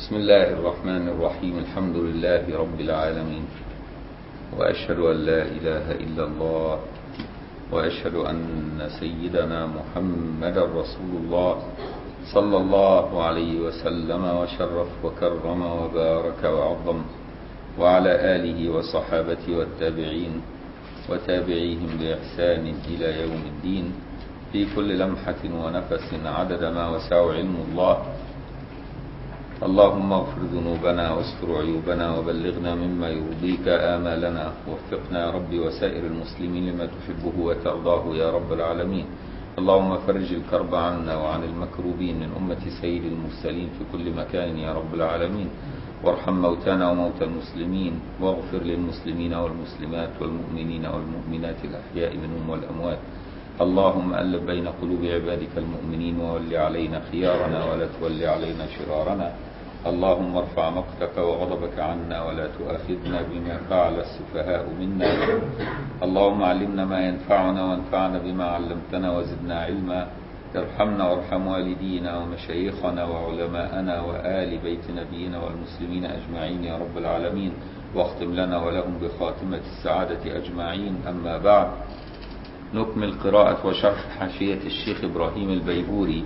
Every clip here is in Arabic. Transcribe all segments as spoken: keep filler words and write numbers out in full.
بسم الله الرحمن الرحيم. الحمد لله رب العالمين، وأشهد أن لا إله إلا الله، وأشهد أن سيدنا محمد رسول الله صلى الله عليه وسلم وشرف وكرم وبارك وعظم، وعلى آله وصحابته والتابعين وتابعيهم بإحسان إلى يوم الدين، في كل لمحة ونفس عدد ما وسع علم الله. اللهم اغفر ذنوبنا واستر عيوبنا وبلغنا مما يرضيك آمالنا، وفقنا يا رب وسائر المسلمين لما تحبه وترضاه يا رب العالمين. اللهم فرج الكرب عنا وعن المكروبين من أمة سيد المرسلين في كل مكان يا رب العالمين، وارحم موتانا وموتى المسلمين، واغفر للمسلمين والمسلمات والمؤمنين والمؤمنات الأحياء منهم والأموات. اللهم ألف بين قلوب عبادك المؤمنين، وول علينا خيارنا ولا تول علينا شرارنا. اللهم ارفع مقتك وغضبك عنا ولا تؤاخذنا بما فعل السفهاء منا. اللهم علمنا ما ينفعنا وانفعنا بما علمتنا وزدنا علما. ارحمنا وارحم والدينا ومشايخنا وعلماءنا وآل بيت نبينا والمسلمين أجمعين يا رب العالمين، واختم لنا ولهم بخاتمة السعادة أجمعين. أما بعد، نكمل قراءة وشرح حاشية الشيخ إبراهيم البيبوري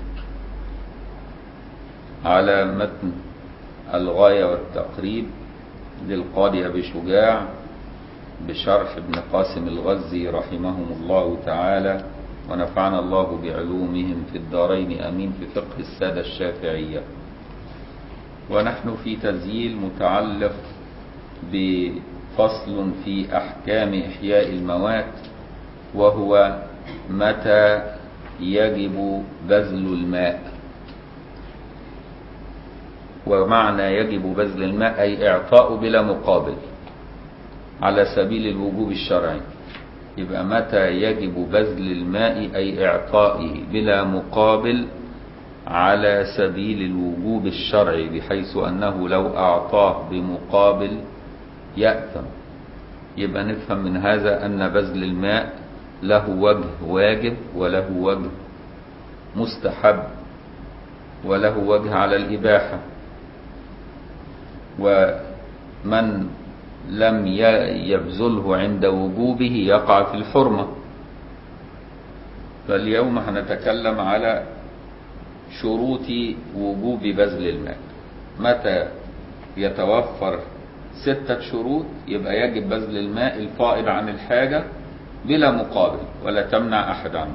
على متن الغاية والتقريب للقاضي أبي شجاع بشرح ابن قاسم الغزي رحمهم الله تعالى، ونفعنا الله بعلومهم في الدارين أمين، في فقه السادة الشافعية. ونحن في تسجيل متعلق بفصل في أحكام إحياء الموات، وهو متى يجب بذل الماء. ومعنى يجب بذل الماء أي إعطاء بلا مقابل على سبيل الوجوب الشرعي. يبقى متى يجب بذل الماء أي إعطائه بلا مقابل على سبيل الوجوب الشرعي، بحيث أنه لو أعطاه بمقابل يأثم. يبقى نفهم من هذا أن بذل الماء له وجه واجب، وله وجه مستحب، وله وجه على الإباحة. ومن لم يبذله عند وجوبه يقع في الحرمة. فاليوم هنتكلم على شروط وجوب بذل الماء. متى يتوفر ستة شروط يبقى يجب بذل الماء الفائض عن الحاجة بلا مقابل، ولا تمنع أحد عنه.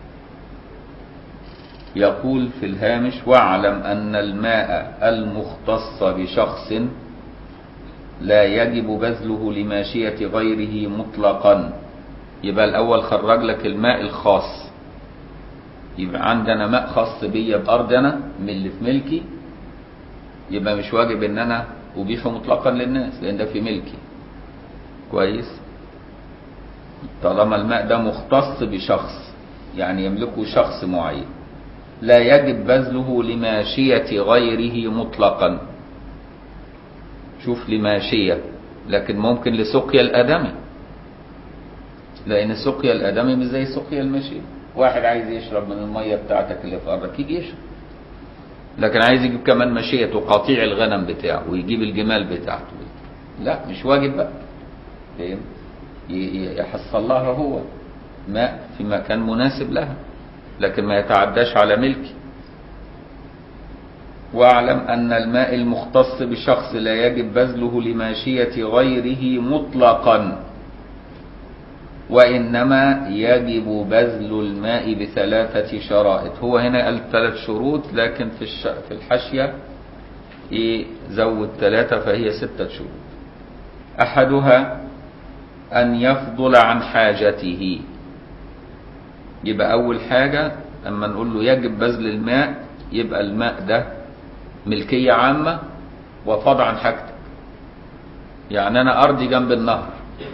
يقول في الهامش: واعلم أن الماء المختص بشخص لا يجب بذله لماشية غيره مطلقا. يبقى الأول خرج لك الماء الخاص. يبقى عندنا ماء خاص بيا بأرض أنا من اللي في ملكي، يبقى مش واجب إن أنا أبيحه مطلقا للناس، لأن ده في ملكي. كويس؟ طالما الماء ده مختص بشخص، يعني يملكه شخص معين، لا يجب بذله لماشية غيره مطلقا. شوف، لماشية، لكن ممكن لسقيا الآدمي، لأن سقيا الآدمي مش زي سقيا الماشية. واحد عايز يشرب من المية بتاعتك اللي في أرضك يجي يشرب، لكن عايز يجيب كمان ماشية وقطيع الغنم بتاعه ويجيب الجمال بتاعته، لا، مش واجب بقى. فاهم؟ يحصل لها هو ماء في مكان مناسب لها، لكن ما يتعداش على ملكي. واعلم أن الماء المختص بشخص لا يجب بذله لماشية غيره مطلقا، وإنما يجب بذل الماء بثلاثة شرائط. هو هنا قال ثلاث شروط، لكن في في الحاشية يزود ثلاثة فهي ستة شروط. أحدها أن يفضل عن حاجته. يبقى أول حاجة أما نقول له يجب بذل الماء، يبقى الماء ده ملكية عامة وفاض عن حاجتك. يعني أنا أرضي جنب النهر،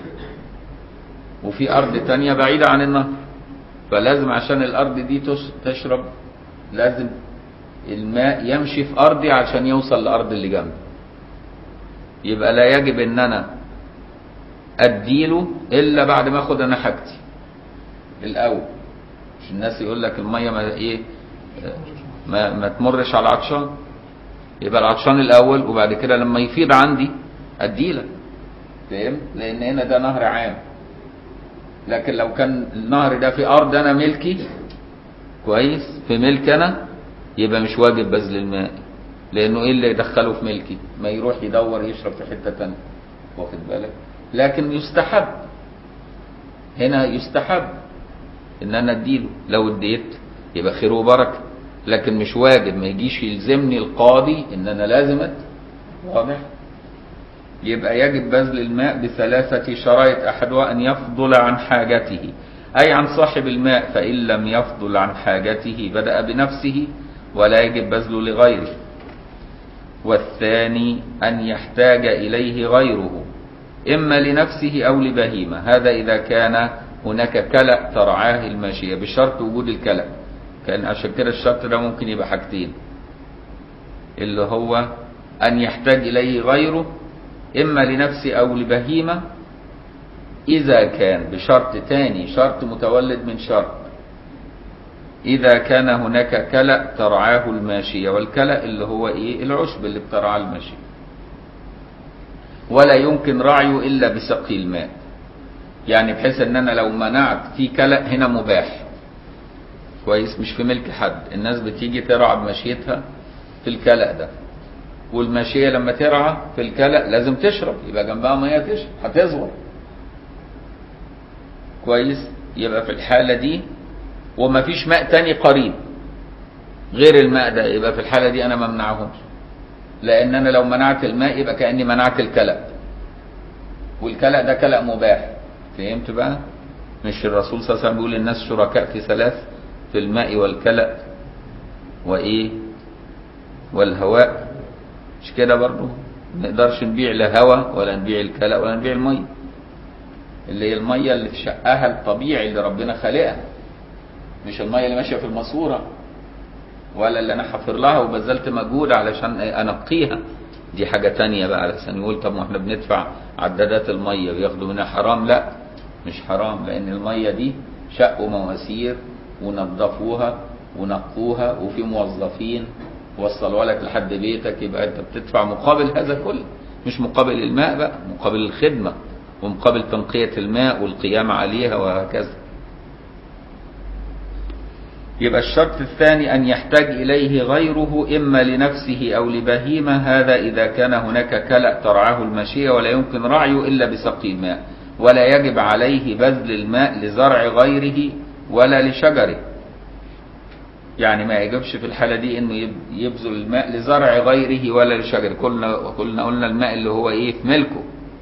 وفي أرض تانية بعيدة عن النهر، فلازم عشان الأرض دي تشرب لازم الماء يمشي في أرضي عشان يوصل لأرض اللي جنبي. يبقى لا يجب إن أنا أديله إلا بعد ما أخد أنا حاجتي الأول. مش الناس يقول لك المية ما إيه ما, ما تمرش على العطشان، يبقى العطشان الاول وبعد كده لما يفيض عندي اديلك. فاهم؟ لان هنا ده نهر عام. لكن لو كان النهر ده في ارض انا ملكي كويس، في ملك انا، يبقى مش واجب بذل الماء، لانه ايه اللي يدخله في ملكي؟ ما يروح يدور يشرب في حته ثانيه. واخد بالك؟ لكن يستحب هنا، يستحب ان انا اديله، لو اديت يبقى خير وبركه، لكن مش واجب. ما يجيش يلزمني القاضي ان انا لازم ادي. واضح؟ يبقى يجب بذل الماء بثلاثه شرائط، احدها ان يفضل عن حاجته، اي عن صاحب الماء، فان لم يفضل عن حاجته بدأ بنفسه ولا يجب بذله لغيره. والثاني ان يحتاج اليه غيره، اما لنفسه او لبهيمه، هذا اذا كان هناك كلأ ترعاه الماشيه، بشرط وجود الكلأ. كان عشان كده الشرط ده ممكن يبقى حاجتين، اللي هو ان يحتاج اليه غيره اما لنفسه او لبهيمه، اذا كان بشرط تاني، شرط متولد من شرط، اذا كان هناك كلأ ترعاه الماشيه. والكلأ اللي هو ايه؟ العشب اللي بترعاه الماشيه. ولا يمكن رعيه الا بسقي الماء، يعني بحيث ان انا لو منعت في كلأ هنا مباح كويس، مش في ملك حد، الناس بتيجي ترعى بماشيتها في الكلأ ده، والماشيه لما ترعى في الكلأ لازم تشرب، يبقى جنبها ميه تشرب، هتزور كويس. يبقى في الحاله دي ومفيش ماء تاني قريب غير الماء ده، يبقى في الحاله دي انا ما منعهمش، لان انا لو منعت الماء يبقى كاني منعت الكلأ، والكلأ ده كلأ مباح. فهمت بقى؟ مش الرسول صلى الله عليه وسلم بيقول الناس شركاء في ثلاث، في الماء والكلأ وايه والهواء؟ مش كده برضه؟ ما نقدرش نبيع لا هواء ولا نبيع الكلأ ولا نبيع الميه، اللي هي الميه اللي في شقها الطبيعي اللي ربنا خالقها، مش الميه اللي ماشيه في الماسوره، ولا اللي انا حفر لها وبذلت مجهود علشان انقيها. دي حاجه تانية بقى، علشان يقول طب ما احنا بندفع عدادات الميه بياخدوا منها حرام. لا مش حرام، لان الميه دي شقوا مواسير ونظفوها ونقوها، وفي موظفين وصلوا لك لحد بيتك، يبقى انت بتدفع مقابل هذا كله، مش مقابل الماء بقى، مقابل الخدمه ومقابل تنقية الماء والقيام عليها وهكذا. يبقى الشرط الثاني أن يحتاج إليه غيره إما لنفسه أو لبهيمة، هذا إذا كان هناك كلأ ترعاه الماشية ولا يمكن رعيه إلا بسقي الماء، ولا يجب عليه بذل الماء لزرع غيره ولا لشجره. يعني ما يجبش في الحالة دي إنه يبذل الماء لزرع غيره ولا لشجره. قلنا قلنا قلنا الماء اللي هو إيه؟ في ملكه.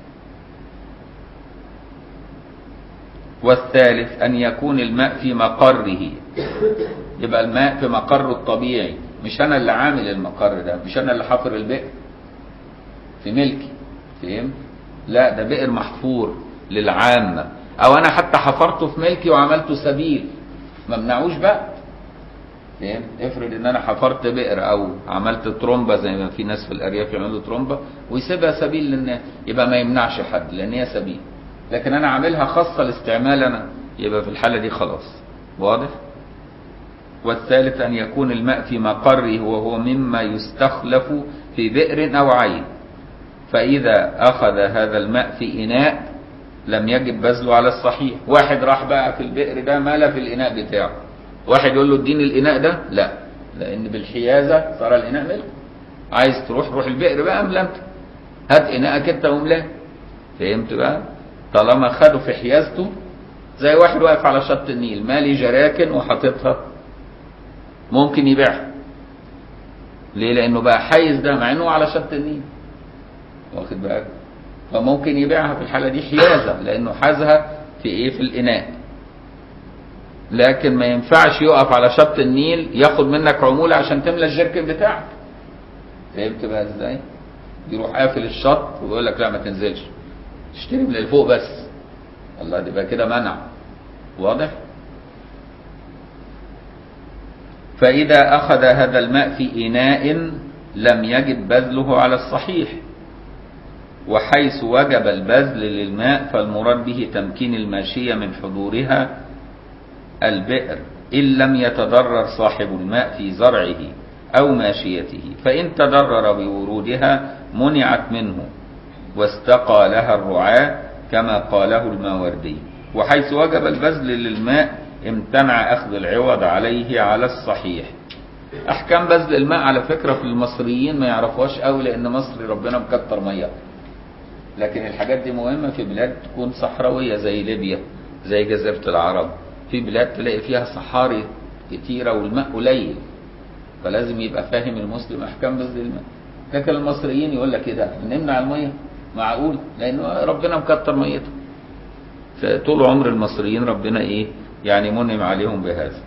والثالث أن يكون الماء في مقره، يبقى الماء في مقره الطبيعي، مش أنا اللي عامل المقر ده، مش أنا اللي حفر البئر في ملكي. فهم؟ لا، ده بئر محفور للعامة، أو أنا حتى حفرته في ملكي وعملته سبيل، ما منعوش بقى. فهم؟ افرض إن أنا حفرت بئر أو عملت ترومبة زي ما في ناس في الأرياف يعملوا ترومبة ويسيبها سبيل للناس، يبقى ما يمنعش حد لأن هي سبيل. لكن انا عاملها خاصة لاستعمال انا، يبقى في الحالة دي خلاص. واضح؟ والثالث ان يكون الماء في مقره، وهو مما يستخلف في بئر او عين، فاذا اخذ هذا الماء في اناء لم يجب بذله على الصحيح. واحد راح بقى في البئر ده مال في الاناء بتاعه، واحد يقول له اديني الاناء ده، لا، لان بالحيازة صار الاناء ملك. عايز تروح روح البئر بقى املى انت، هات اناءك انت واملاه. فهمت بقى؟ طالما خدوا في حيازته، زي واحد واقف على شط النيل مالي جراكن وحاططها، ممكن يبيعها. ليه؟ لانه بقى حيز ده مع انه على شط النيل، واخد بالك؟ فممكن يبيعها في الحاله دي حيازه، لانه حازها في ايه؟ في الاناء. لكن ما ينفعش يقف على شط النيل ياخد منك عموله عشان تملى الجركن بتاعك. فهمت بقى ازاي؟ يروح قافل الشط ويقول لك لا ما تنزلش، تشتري من اللي فوق بس. الله، دي بقى كده منع. واضح؟ فإذا أخذ هذا الماء في إناء لم يجب بذله على الصحيح، وحيث وجب البذل للماء فالمراد به تمكين الماشية من حضورها البئر إن لم يتضرر صاحب الماء في زرعه، أو ماشيته، فإن تضرر بورودها منعت منه واستقى لها الرعاة كما قاله الماوردي. وحيث وجب البذل للماء امتنع أخذ العوض عليه على الصحيح. أحكام بذل الماء على فكرة في المصريين ما يعرفوهاش قوي، لأن مصر ربنا مكتر مياه، لكن الحاجات دي مهمة في بلاد تكون صحراوية زي ليبيا، زي جزيرة العرب، في بلاد تلاقي فيها صحاري كتيرة والماء قليل، فلازم يبقى فاهم المسلم أحكام بذل الماء. لكن المصريين يقول لك كده نمنع المية، معقول؟ لأنه ربنا مكتر ميته. طول عمر المصريين ربنا إيه يعني منعم عليهم بهذا.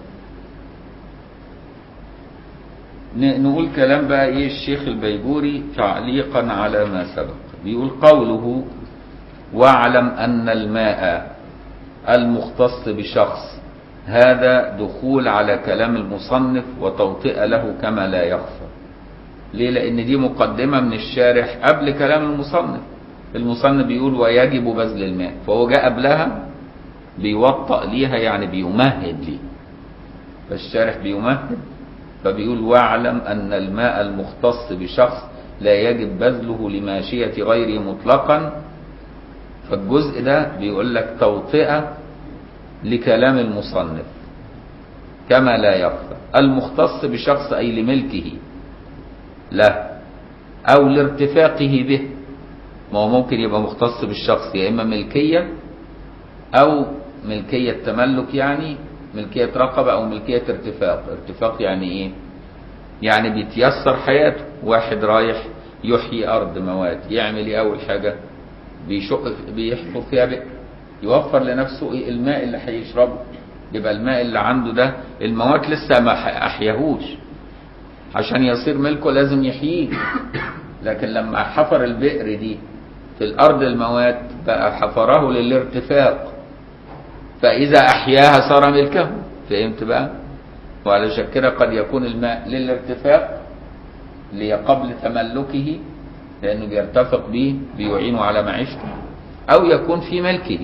نقول كلام بقى إيه الشيخ البيجوري تعليقا على ما سبق. بيقول قوله واعلم أن الماء المختص بشخص، هذا دخول على كلام المصنف وتوطئة له كما لا يخفى. ليه؟ لأن دي مقدمة من الشارح قبل كلام المصنف. المصنف بيقول ويجب بذل الماء، فهو جاء قبلها بيوطأ ليها يعني بيمهد ليه، فالشارح بيمهد فبيقول واعلم أن الماء المختص بشخص لا يجب بذله لماشية غيره مطلقا. فالجزء ده بيقول لك توطئة لكلام المصنف كما لا يخفى. المختص بشخص أي لملكه له أو لارتفاقه به. ما هو ممكن يبقى مختص بالشخص يا إما ملكية أو ملكية تملك، يعني ملكية رقبة أو ملكية ارتفاق. ارتفاق يعني إيه؟ يعني بيتيسر حياته. واحد رايح يحيي أرض موات، يعمل إيه أول حاجة؟ بيشق بيحفر فيها بئر، يوفر لنفسه إيه الماء اللي هيشربه. يبقى الماء اللي عنده ده الموات لسه ما أحياهوش، عشان يصير ملكه لازم يحييه. لكن لما حفر البئر دي في الأرض الموات بقى حفره للارتفاق، فإذا أحياها صار ملكه. فهمت بقى؟ وعلى كده قد يكون الماء للارتفاق قبل تملكه لأنه بيرتفق به بيعينه على معيشته، أو يكون في ملكه،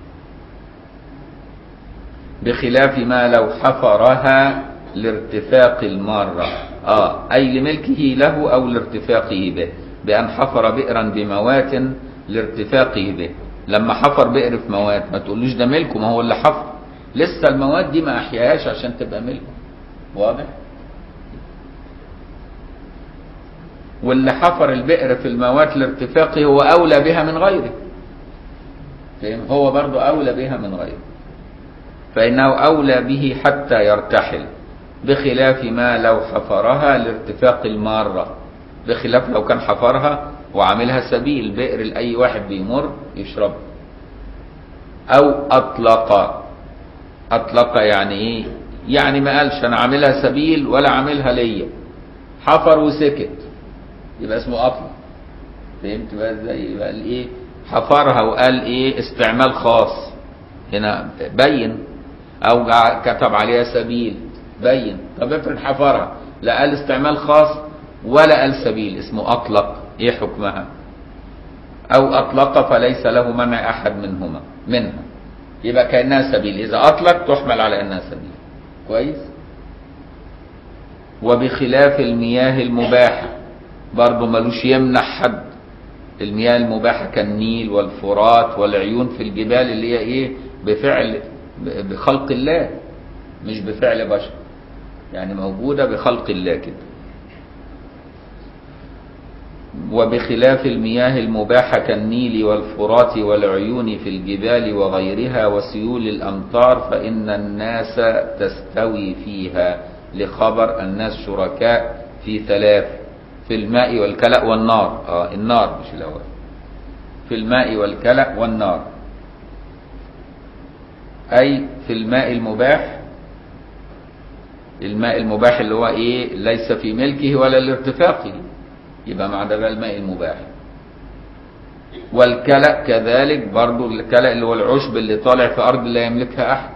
بخلاف ما لو حفرها لارتفاق المارة، آه أي لملكه له أو لارتفاقه به، بأن حفر بئرا بموات لارتفاقه به. لما حفر بئر في موات ما تقولوش ده ملكه، ما هو اللي حفر، لسه المواد دي ما أحياهاش عشان تبقى ملكه. واضح؟ واللي حفر البئر في الموات لارتفاقه هو أولى بها من غيره. فهم؟ هو برضو أولى بها من غيره، فإنه أولى به حتى يرتحل، بخلاف ما لو حفرها لارتفاق المارة. بخلاف لو كان حفرها وعاملها سبيل بئر لأي واحد بيمر يشرب. أو أطلق. أطلق يعني إيه؟ يعني ما قالش أنا عاملها سبيل ولا عاملها ليا، حفر وسكت، يبقى اسمه أطلق. فهمت بقى ازاي؟ يبقى ايه؟ حفرها وقال ايه؟ استعمال خاص، هنا بين. او كتب عليها سبيل، بين. طب افرض حفرها لا قال استعمال خاص ولا قال سبيل، اسمه أطلق. ايه حكمها؟ او أطلق فليس له منع احد منهما منها، يبقى كأنها سبيل. اذا أطلق تحمل على انها سبيل. كويس؟ وبخلاف المياه المباحة برضه ملوش يمنع حد. المياه المباحة كالنيل والفرات والعيون في الجبال اللي هي ايه؟ بفعل بخلق الله مش بفعل بشر، يعني موجودة بخلق الله كده. وبخلاف المياه المباحة كالنيل والفرات والعيون في الجبال وغيرها وسيول الأمطار فإن الناس تستوي فيها، لخبر الناس شركاء في ثلاث: في الماء والكلأ والنار. آه النار مش الأول، في الماء والكلأ والنار، أي في الماء المباح. الماء المباح اللي هو إيه؟ ليس في ملكه ولا لارتفاقه، يبقى مع ده الماء المباح. والكلأ كذلك برضو، الكلأ اللي هو العشب اللي طالع في أرض لا يملكها أحد.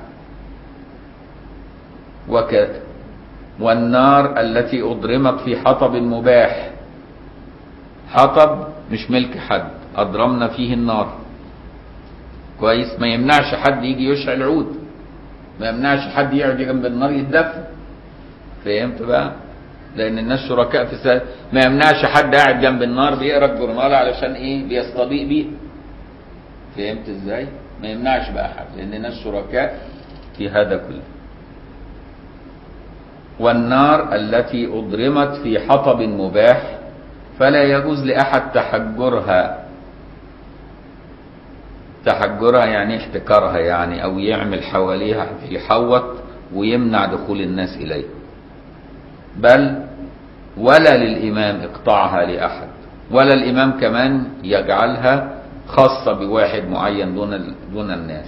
وكذا والنار التي أضرمت في حطب مباح. حطب مش ملك حد، أضرمنا فيه النار. كويس؟ ما يمنعش حد يجي يشعل عود، ما يمنعش حد يقعد جنب النار يتدفى. فهمت بقى؟ لان الناس شركاء في السلاسل. ما يمنعش حد قاعد جنب النار بيقرا الجورنال علشان ايه؟ بيستضيء بيه. فهمت ازاي؟ ما يمنعش بقى حد، لان الناس شركاء في هذا كله. والنار التي أضرمت في حطب مباح فلا يجوز لأحد تحجرها. تحجرها يعني احتكارها يعني، أو يعمل حواليها يحوط ويمنع دخول الناس إليه. بل ولا للإمام إقطاعها لأحد، ولا الإمام كمان يجعلها خاصة بواحد معين دون دون الناس.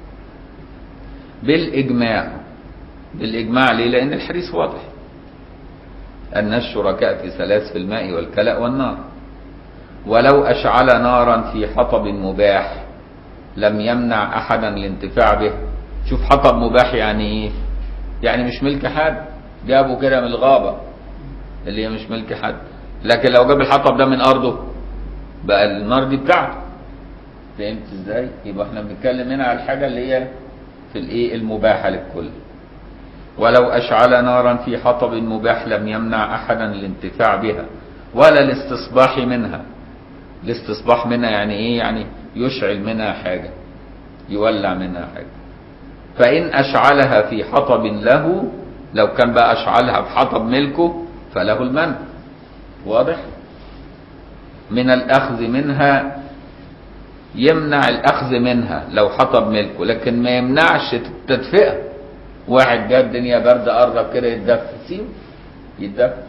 بالإجماع. بالإجماع ليه؟ لأن الحديث واضح. الناس شركاء في ثلاث، في الماء والكلأ والنار. ولو أشعل نارا في حطب مباح لم يمنع أحدا الانتفاع به. شوف حطب مباح يعني إيه؟ يعني مش ملك حد، جابه كده من الغابة اللي هي مش ملك حد. لكن لو جاب الحطب ده من أرضه بقى النار دي بتاعته. فهمت إزاي؟ يبقى احنا بنتكلم هنا على الحاجة اللي هي في الإيه؟ المباحة للكل. ولو أشعل نارا في حطب مباح لم يمنع أحدا الانتفاع بها ولا الاستصباح منها. الاستصباح منها يعني إيه؟ يعني يشعل منها حاجة، يولع منها حاجة. فإن أشعلها في حطب له، لو كان بقى أشعلها في حطب ملكه فله المنع. واضح؟ من الأخذ منها، يمنع الأخذ منها لو حطب ملكه، لكن ما يمنعش التدفئة. واحد جاب الدنيا برد قرب كده يتدفى، سيبه يتدفى.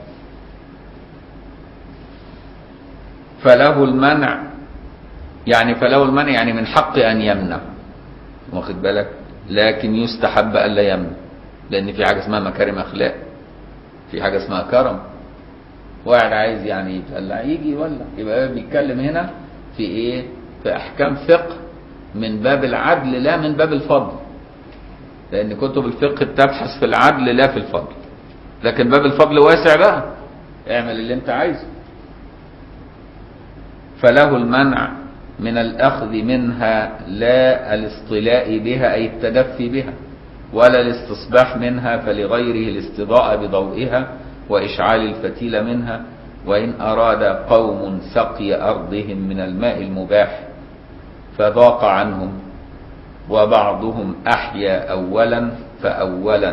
فله المنع يعني فله المنع يعني من حق أن يمنع، واخد بالك؟ لكن يستحب ألا يمنع، لأن في حاجة اسمها مكارم أخلاق، في حاجة اسمها كرم. واحد عايز يعني يتولع يجي يولع. يبقى بيتكلم هنا في إيه؟ في أحكام فقه من باب العدل لا من باب الفضل، لأن كتب الفقه بتبحث في العدل لا في الفضل. لكن باب الفضل واسع بقى، اعمل اللي انت عايزه. فله المنع من الأخذ منها لا الاصطلاء بها أي التدفي بها، ولا الاستصباح منها فلغيره الاستضاءة بضوئها وإشعال الفتيل منها. وإن أراد قوم سقي أرضهم من الماء المباح فضاق عنهم وبعضهم أحيا أولا فأولا.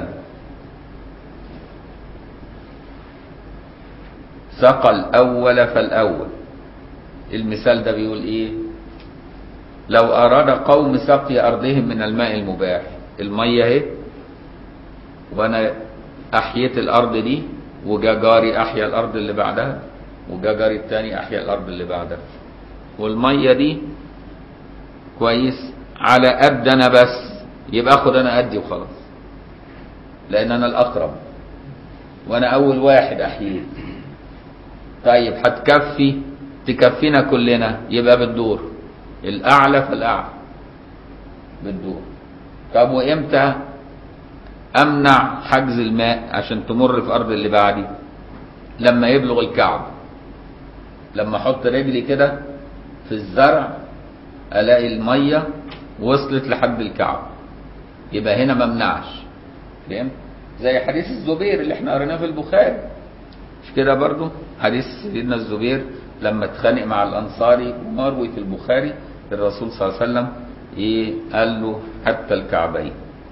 سقى الأول فالأول. المثال ده بيقول إيه؟ لو أراد قوم سقي أرضهم من الماء المباح، المية اهي وأنا أحييت الأرض دي، وجا جاري أحيا الأرض اللي بعدها، وجا جاري التاني أحيا الأرض اللي بعدها، والمية دي كويس على قد أنا بس، يبقى أخد أنا قدي وخلاص، لأن أنا الأقرب وأنا أول واحد أحييه. طيب هتكفي تكفينا كلنا، يبقى بالدور، الأعلى فالأعلى بالدور. طب وإمتى أمنع حجز الماء عشان تمر في أرض اللي بعدي؟ لما يبلغ الكعب. لما أحط رجلي كده في الزرع ألاقي المية وصلت لحد الكعب، يبقى هنا ممنعش. فهمت؟ زي حديث الزبير اللي احنا قريناه في البخاري، مش كده برضو؟ حديث سيدنا الزبير لما اتخانق مع الأنصاري ومروي في البخاري، الرسول صلى الله عليه وسلم ايه قال له حتى الكعبين.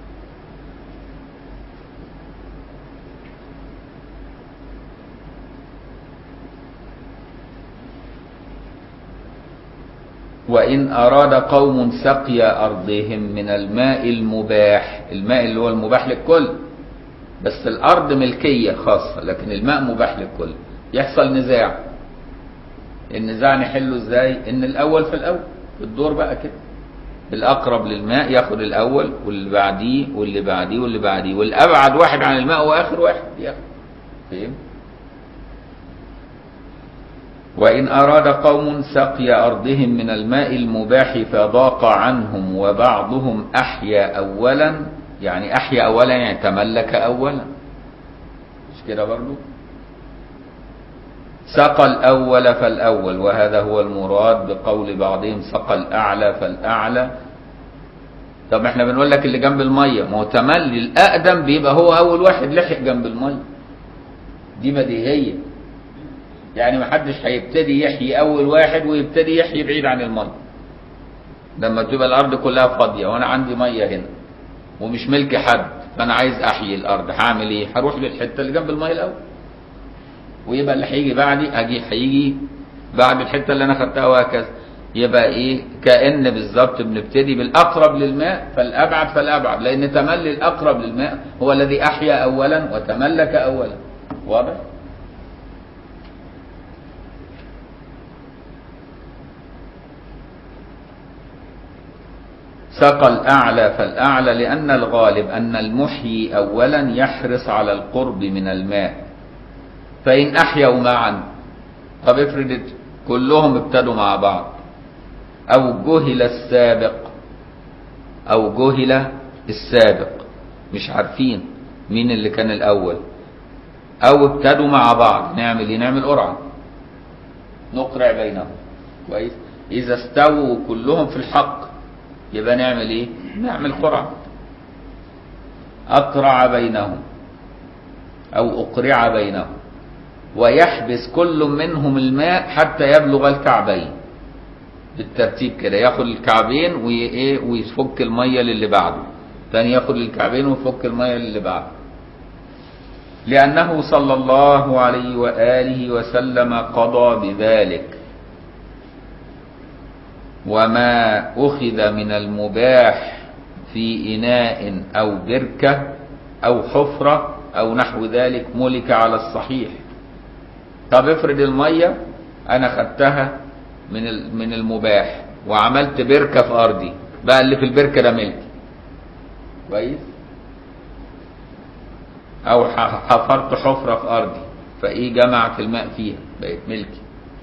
وإن أراد قوم سقي أرضهم من الماء المباح، الماء اللي هو المباح للكل، بس الأرض ملكية خاصة لكن الماء مباح للكل، يحصل نزاع. النزاع نحله ازاي؟ ان الأول في الأول، الدور بقى كده، الأقرب للماء ياخد الأول واللي بعديه واللي بعديه واللي بعديه، والأبعد واحد عن الماء هو آخر واحد ياخد. فهم؟ وإن أراد قوم سقي أرضهم من الماء المباح فضاق عنهم وبعضهم أحيا أولا، يعني أحيا أولا يعني تملك أولا، مش كده برضو؟ سقى الأول فالأول، وهذا هو المراد بقول بعضهم سقى الأعلى فالأعلى. طب احنا بنقول لك اللي جنب المية، ما هو تملي الأقدم بيبقى هو أول واحد لحق جنب المية، دي بديهية. يعني محدش هيبتدي يحيي أول واحد ويبتدي يحيي بعيد عن المية. لما تبقى الأرض كلها فاضية وأنا عندي مية هنا ومش ملك حد، فأنا عايز أحيي الأرض، هعمل إيه؟ هروح للحتة اللي جنب المية الأول، ويبقى اللي هيجي بعدي هيجي هيجي بعد الحتة اللي أنا خدتها، وهكذا. يبقى إيه؟ كأن بالظبط بنبتدي بالأقرب للماء فالأبعد فالأبعد، لأن تملي الأقرب للماء هو الذي أحيا أولا وتملك أولا. واضح؟ سقى الأعلى فالأعلى، لأن الغالب أن المحيي أولا يحرص على القرب من الماء، فإن أحيوا معا، طب افرض كلهم ابتدوا مع بعض، أو جهل السابق أو جهل السابق، مش عارفين مين اللي كان الأول، أو ابتدوا مع بعض، نعمل ايه؟ نعمل قرعة، نقرع بينهم. كويس؟ إذا استووا كلهم في الحق يبقى نعمل ايه؟ نعمل قرعة، أقرع بينهم أو أقرع بينهم، ويحبس كل منهم الماء حتى يبلغ الكعبين، بالترتيب كده، ياخد الكعبين وايه ويفك الميه للي بعده، ثاني ياخد الكعبين ويفك الميه للي بعده، لأنه صلى الله عليه وآله وسلم قضى بذلك. وما أخذ من المباح في إناء أو بركة أو حفرة أو نحو ذلك ملك على الصحيح. طب افرض المية أنا خدتها من من المباح وعملت بركة في أرضي، بقى اللي في البركة ده ملكي. كويس؟ أو حفرت حفرة في أرضي فإيه جمعت الماء فيها بقت ملكي.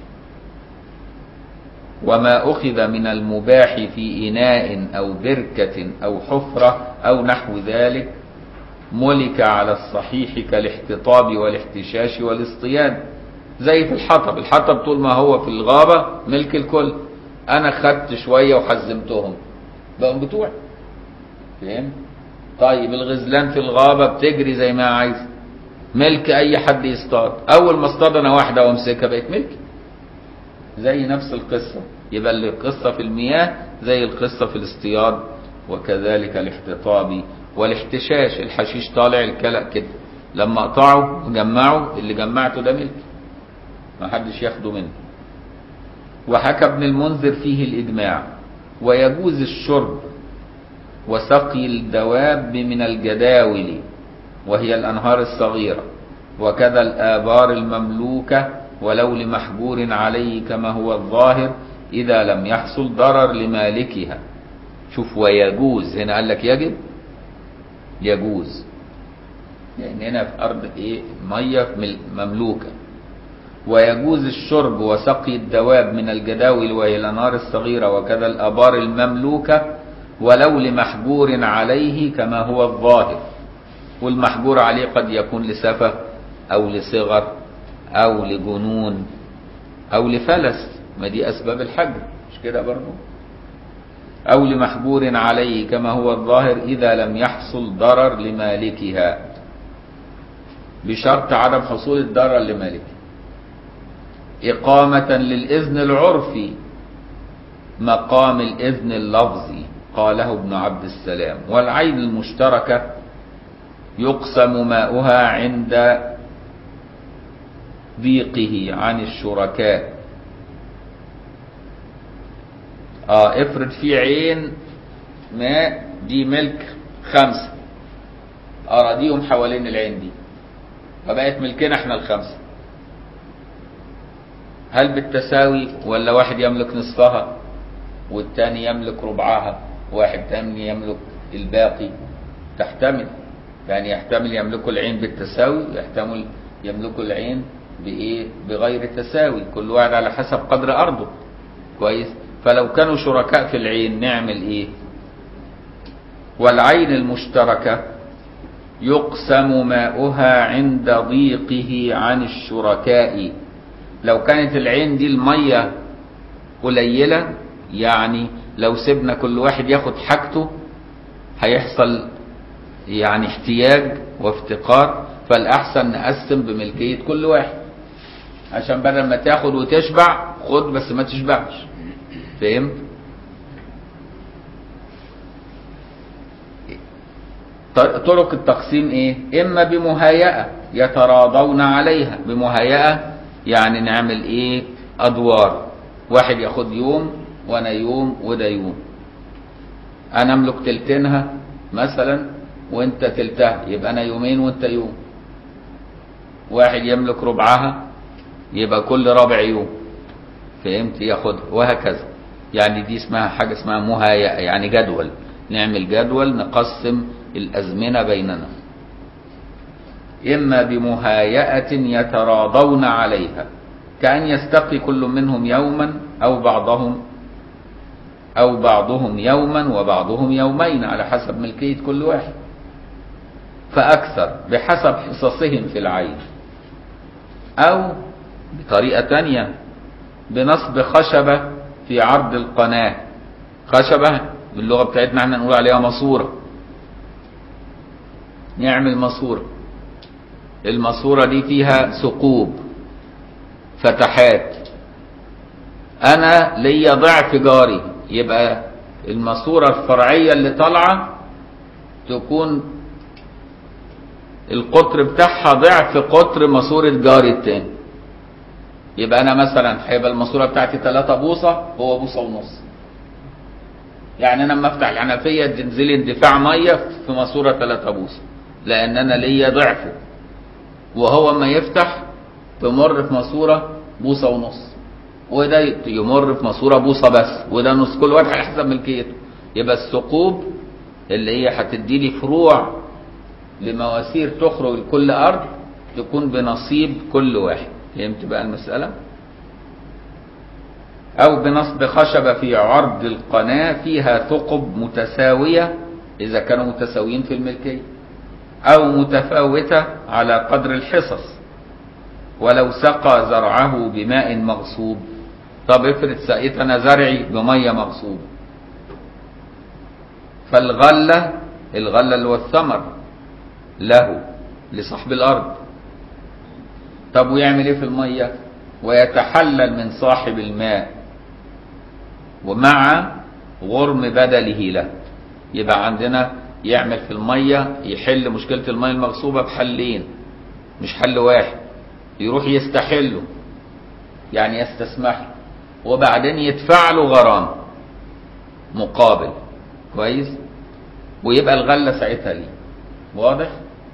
وما أخذ من المباح في إناء أو بركة أو حفرة أو نحو ذلك ملك على الصحيح كالاحتطاب والاحتشاش والاصطياد. زي في الحطب، الحطب طول ما هو في الغابة ملك الكل، أنا خدت شوية وحزمتهم بقوا بتوعي. فهم؟ طيب الغزلان في الغابة بتجري زي ما عايز، ملك أي حد يصطاد، أول ما اصطاد أنا واحدة وامسكها بقت ملكي. زي نفس القصة، يبقى القصة في المياه زي القصة في الاصطياد، وكذلك الاحتطاب والاحتشاش. الحشيش طالع الكلأ كده، لما اقطعه وجمعه اللي جمعته ده ملكي، ما حدش ياخده منه. وحكى ابن المنذر فيه الإجماع. ويجوز الشرب وسقي الدواب من الجداول وهي الأنهار الصغيرة، وكذا الآبار المملوكة ولو لمحجور عليه كما هو الظاهر إذا لم يحصل ضرر لمالكها. شوف، ويجوز هنا قال لك يجب، يجوز، لأن يعني هنا في أرض إيه؟ مية مملوكة. ويجوز الشرب وسقي الدواب من الجداول وهي الأنهار الصغيرة وكذا الآبار المملوكة ولو لمحجور عليه كما هو الظاهر. والمحجور عليه قد يكون لسفة أو لصغر أو لجنون أو لفلس، ما دي أسباب الحجر، مش كده برضو؟ أو لمحجور عليه كما هو الظاهر إذا لم يحصل ضرر لمالكها، بشرط عدم حصول الضرر لمالكها. إقامة للإذن العرفي مقام الإذن اللفظي، قاله ابن عبد السلام. والعين المشتركة يقسم ماؤها عند ضيقه عن الشركاء. اه افرض في عين ماء دي ملك خمسة، أراضيهم حوالين العين دي فبقت ملكنا احنا الخمسة، هل بالتساوي ولا واحد يملك نصفها والتاني يملك ربعها، واحد تاني يملك الباقي؟ تحتمل، يعني يحتمل يملكوا العين بالتساوي، يحتمل يملكوا العين بإيه؟ بغير تساوي، كل واحد على حسب قدر أرضه. كويس؟ فلو كانوا شركاء في العين نعمل إيه؟ والعين المشتركة يقسم ماؤها عند ضيقه عن الشركاء. لو كانت العين دي المية قليلة، يعني لو سيبنا كل واحد ياخد حاجته هيحصل يعني احتياج وافتقار، فالأحسن نقسم بملكية كل واحد، عشان بدل ما تاخد وتشبع خد بس ما تشبعش. فهمت؟ طرق التقسيم ايه؟ اما بمهيئة يتراضون عليها. بمهيئة يعني نعمل ايه؟ ادوار، واحد ياخد يوم وانا يوم وده يوم، انا املك تلتينها مثلا وانت تلتها، يبقى انا يومين وانت يوم. واحد يملك ربعها يبقى كل ربع يوم. فهمت؟ ياخدها وهكذا. يعني دي اسمها حاجة اسمها مهيئة، يعني جدول، نعمل جدول نقسم الأزمنة بيننا. إما بمهيئة يتراضون عليها، كأن يستقي كل منهم يوما أو بعضهم أو بعضهم يوما وبعضهم يومين على حسب ملكية كل واحد، فأكثر بحسب حصصهم في العين. أو بطريقة تانية بنصب خشبة في عرض القناة. خشبة باللغة بتاعتنا احنا نقول عليها ماسورة. نعمل ماسورة، الماسورة دي فيها ثقوب فتحات، أنا ليا ضعف جاري، يبقى الماسورة الفرعية اللي طالعة تكون القطر بتاعها ضعف قطر ماسورة جاري التاني. يبقى أنا مثلا هيبقى الماسورة بتاعتي ثلاثة بوصة، هو بوصة ونص. يعني أنا لما أفتح الحنفية تنزلي اندفاع مية في ماسورة ثلاثة بوصة، لأن أنا ليا ضعفه، وهو ما يفتح تمر في ماسورة بوصة ونص، وده يمر في ماسورة بوصة بس، وده نص، كل واحد على حسب ملكيته. يبقى الثقوب اللي هي هتدي لي فروع لمواسير تخرج لكل أرض تكون بنصيب كل واحد. فهمت بقى المسألة؟ أو بنصب خشبة في عرض القناة فيها ثقب متساوية إذا كانوا متساويين في الملكية، أو متفاوتة على قدر الحصص، ولو سقى زرعه بماء مغصوب. طب افرض سقيت أنا زرعي بمية مغصوبة، فالغلة، الغلة اللي هو الثمر، له لصاحب الأرض. طب ويعمل ايه في المية؟ ويتحلل من صاحب الماء ومع غرم بدله له. يبقى عندنا يعمل في المية، يحل مشكلة المية المغصوبة بحلين مش حل واحد. يروح يستحله يعني يستسمحه، وبعدين يدفع له غرام مقابل كويس، ويبقى الغلة ساعتها ليه. واضح؟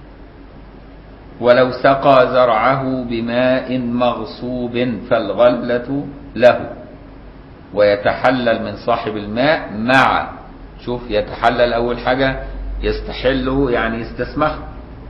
ولو سقى زرعه بماء مغصوب فالغلة له، ويتحلل من صاحب الماء مع، شوف يتحلل أول حاجة يستحله يعني يستسمحه،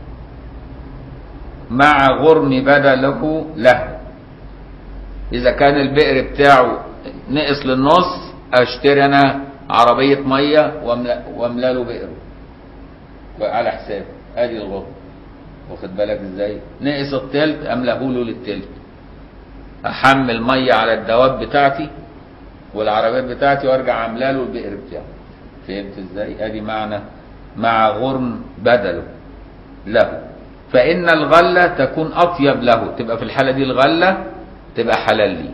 مع غرم بدله له. إذا كان البئر بتاعه نقص للنص، أشتري أنا عربية مية واملأ له بئره على حساب، أدي الغرم. واخد بالك ازاي؟ نقص التلت املاه له للتلت، احمل ميه على الدواب بتاعتي والعربيات بتاعتي وارجع املاه له البئر بتاعه. فهمت ازاي؟ ادي معنى مع غرم بدله له. فان الغله تكون اطيب له، تبقى في الحاله دي الغله تبقى حلال لي،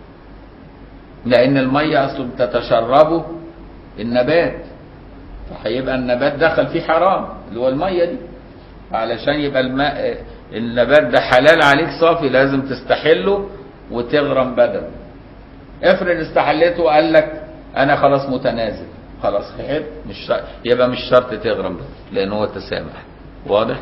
لان الميه اصلا تتشربه النبات، فهيبقى النبات دخل فيه حرام اللي هو الميه دي. علشان يبقى الماء النبات ده حلال عليك صافي لازم تستحله وتغرم بدله. افرض استحليته وقال لك انا خلاص متنازل، خلاص خير، مش شرط، يبقى مش شرط تغرم بدله لان هو تسامح. واضح؟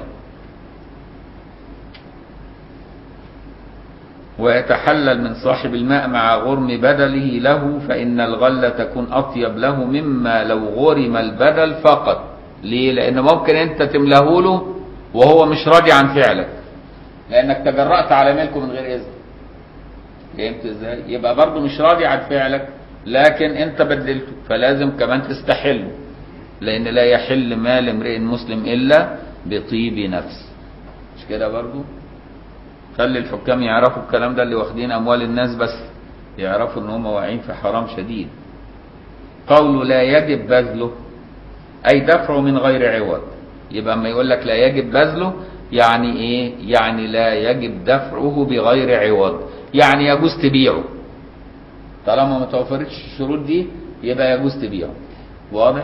ويتحلل من صاحب الماء مع غرم بدله له، فإن الغلة تكون أطيب له مما لو غرم البدل فقط. ليه؟ لأن ممكن أنت تملاه له وهو مش راضي عن فعلك، لأنك تجرأت على ملكه من غير إذن. فهمت إزاي؟ يبقى برضه مش راضي عن فعلك، لكن أنت بدلته، فلازم كمان تستحله، لأن لا يحل مال امرئ مسلم إلا بطيب نفس. مش كده برضه؟ خلي الحكام يعرفوا الكلام ده، اللي واخدين أموال الناس بس يعرفوا إن هم واقعين في حرام شديد. قوله لا يجب بذله أي دفعه من غير عوض. يبقى اما يقول لك لا يجب بذله يعني ايه؟ يعني لا يجب دفعه بغير عوض، يعني يجوز تبيعه طالما ما توفرتش الشروط دي، يبقى يجوز تبيعه. واضح؟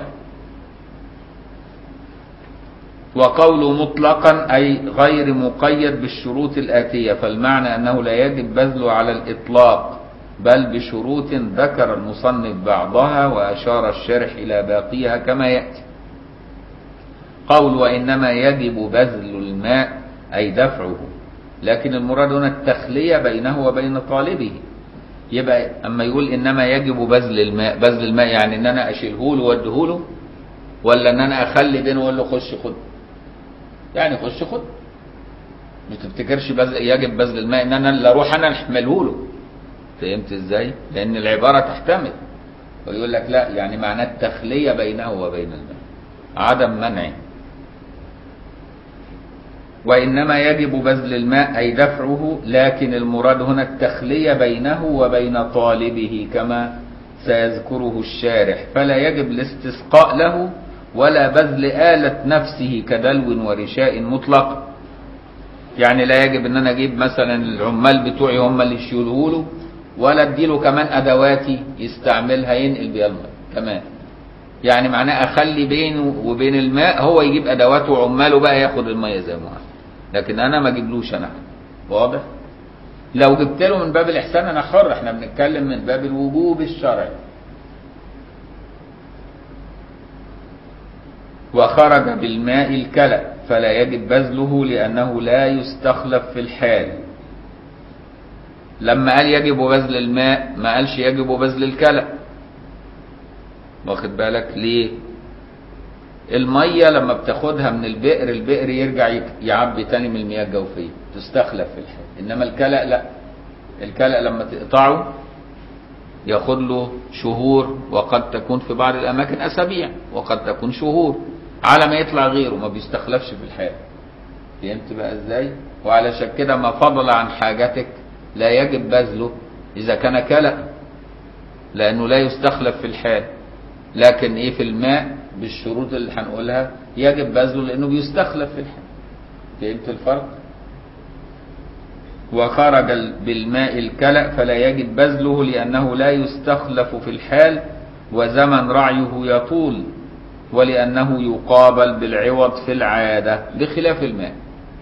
وقوله مطلقا أي غير مقيد بالشروط الآتية، فالمعنى أنه لا يجب بذله على الإطلاق بل بشروط ذكر المصنف بعضها وأشار الشارح إلى باقيها كما يأتي. قول وإنما يجب بذل الماء أي دفعه، لكن المراد هنا التخلية بينه وبين طالبه. يبقى أما يقول إنما يجب بذل الماء، بذل الماء يعني إن أنا أشيله له وأديه له، ولا إن أنا أخلي بينه وأقول له خش خد؟ يعني خش خد. ما تفتكرش بذل يجب بذل الماء ان انا اللي اروح انا احمله له. فهمت ازاي؟ لان العباره تحتمل، ويقول لك لا، يعني معناه التخليه بينه وبين الماء، عدم منعه. وانما يجب بذل الماء اي دفعه، لكن المراد هنا التخليه بينه وبين طالبه كما سيذكره الشارح، فلا يجب الاستسقاء له ولا بذل آلة نفسه كدلو ورشاء مطلق. يعني لا يجب ان انا اجيب مثلا العمال بتوعي هم اللي يشيلوه له، ولا اديله كمان ادواتي يستعملها ينقل بيها الماء كمان. يعني معناه اخلي بينه وبين الماء، هو يجيب ادواته وعماله بقى ياخد الميه زي ما هو، لكن انا ما اجيبلوش انا. واضح؟ لو جبت له من باب الاحسان انا حر، احنا بنتكلم من باب الوجوب الشرعي. وخرج بالماء الكلأ فلا يجب بذله لأنه لا يستخلف في الحال. لما قال يجب بذل الماء ما قالش يجب بذل الكلأ. واخد بالك ليه؟ المية لما بتاخدها من البئر، البئر يرجع يعبي تاني من المياه الجوفية، تستخلف في الحال. إنما الكلأ لا، الكلأ لما تقطعه ياخد له شهور، وقد تكون في بعض الأماكن أسابيع، وقد تكون شهور على ما يطلع غيره، ما بيستخلفش في الحال. فهمت بقى ازاي؟ وعلشان كده ما فضل عن حاجتك لا يجب بذله اذا كان كلأ، لانه لا يستخلف في الحال. لكن ايه في الماء بالشروط اللي هنقولها يجب بذله لانه بيستخلف في الحال. فهمت الفرق؟ وخرج بالماء الكلأ فلا يجب بذله لانه لا يستخلف في الحال، وزمن رعيه يطول، ولأنه يقابل بالعوض في العادة بخلاف الماء.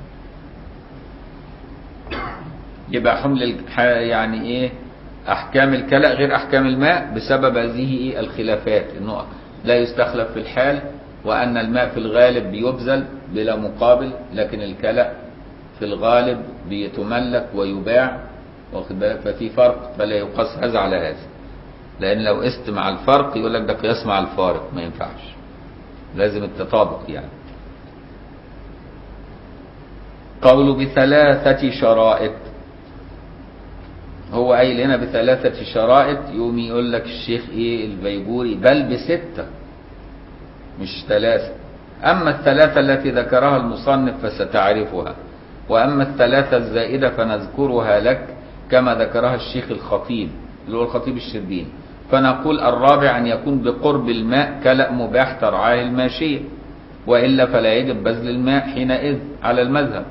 يبقى حمل يعني ايه احكام الكلأ غير احكام الماء بسبب هذه ايه الخلافات، انه لا يستخلف في الحال، وان الماء في الغالب بيبذل بلا مقابل، لكن الكلأ في الغالب بيتملك ويباع. واخد بالك؟ ففي فرق، فلا يقاس هذا على هذا، لان لو قست مع الفرق يقول لك ده قياس مع الفارق، ما ينفعش، لازم التطابق يعني. قوله بثلاثة شرائط، هو قايل هنا بثلاثة شرائط، يوم يقول لك الشيخ ايه البيجوري بل بستة مش ثلاثة. اما الثلاثة التي ذكرها المصنف فستعرفها، واما الثلاثة الزائدة فنذكرها لك كما ذكرها الشيخ الخطيب اللي هو الخطيب الشربيني. فنقول الرابع أن يكون بقرب الماء كلأ مباح ترعاه الماشية، وإلا فلا يجب بذل الماء حينئذ على المذهب.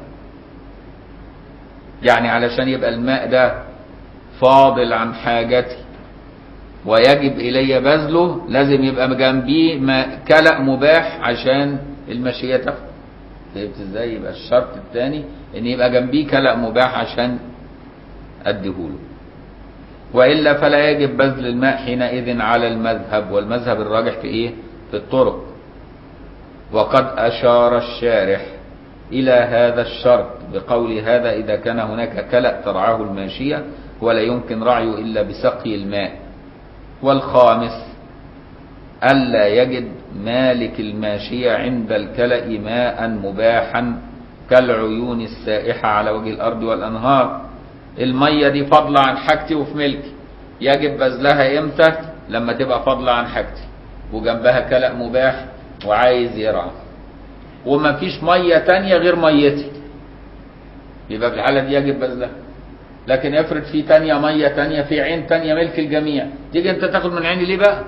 يعني علشان يبقى الماء ده فاضل عن حاجتي ويجب إلي بذله، لازم يبقى جنبيه ماء كلأ مباح عشان الماشية تفضل. فهمت ازاي؟ يبقى الشرط الثاني ان يبقى جنبيه كلأ مباح عشان اديهوله، وإلا فلا يجب بذل الماء حينئذ على المذهب. والمذهب الراجح في ايه؟ في الطرق. وقد أشار الشارح إلى هذا الشرط بقول هذا إذا كان هناك كلأ ترعاه الماشية ولا يمكن رعيه إلا بسقي الماء. والخامس ألا يجد مالك الماشية عند الكلأ ماء مباحا كالعيون السائحة على وجه الأرض والأنهار. المية دي فضلة عن حاجتي وفي ملكي، يجب بذلها امتى؟ لما تبقى فضلة عن حاجتي وجنبها كلأ مباح وعايز يرعى، وما فيش مية تانية غير ميتي، يبقى في الحالة دي يجب بذلها. لكن افرض في تانية مية تانية في عين تانية ملك الجميع، تيجي انت تاخد من عيني ليه بقى؟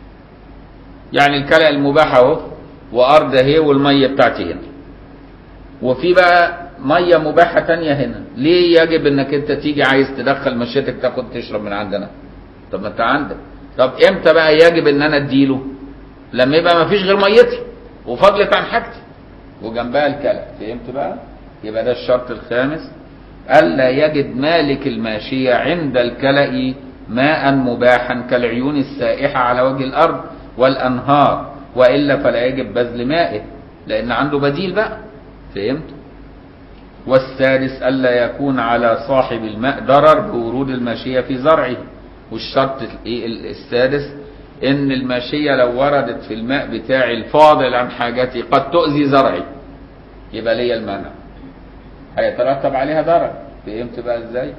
يعني الكلأ المباح اهو، وارض اهي، والمية بتاعتي هنا، وفي بقى ميه مباحه تانية هنا، ليه يجب انك انت تيجي عايز تدخل مشيتك تاخد تشرب من عندنا؟ طب ما انت عندك. طب امتى بقى يجب ان انا اديله؟ لما يبقى ما فيش غير ميتي وفضلت عن حاجتي وجنبها الكلى. فهمت بقى؟ يبقى ده الشرط الخامس، الا يجد مالك الماشيه عند الكلأ ماء مباحا كالعيون السائحه على وجه الارض والانهار، والا فلا يجب بذل مائه لان عنده بديل بقى. فهمت؟ والسادس الا يكون على صاحب الماء ضرر بورود الماشيه في زرعه. والشرط السادس ان الماشيه لو وردت في الماء بتاعي الفاضل عن حاجتي قد تؤذي زرعي، يبقى ليا المنع، هيترتب عليها ضرر. فهمت بقى ازاي؟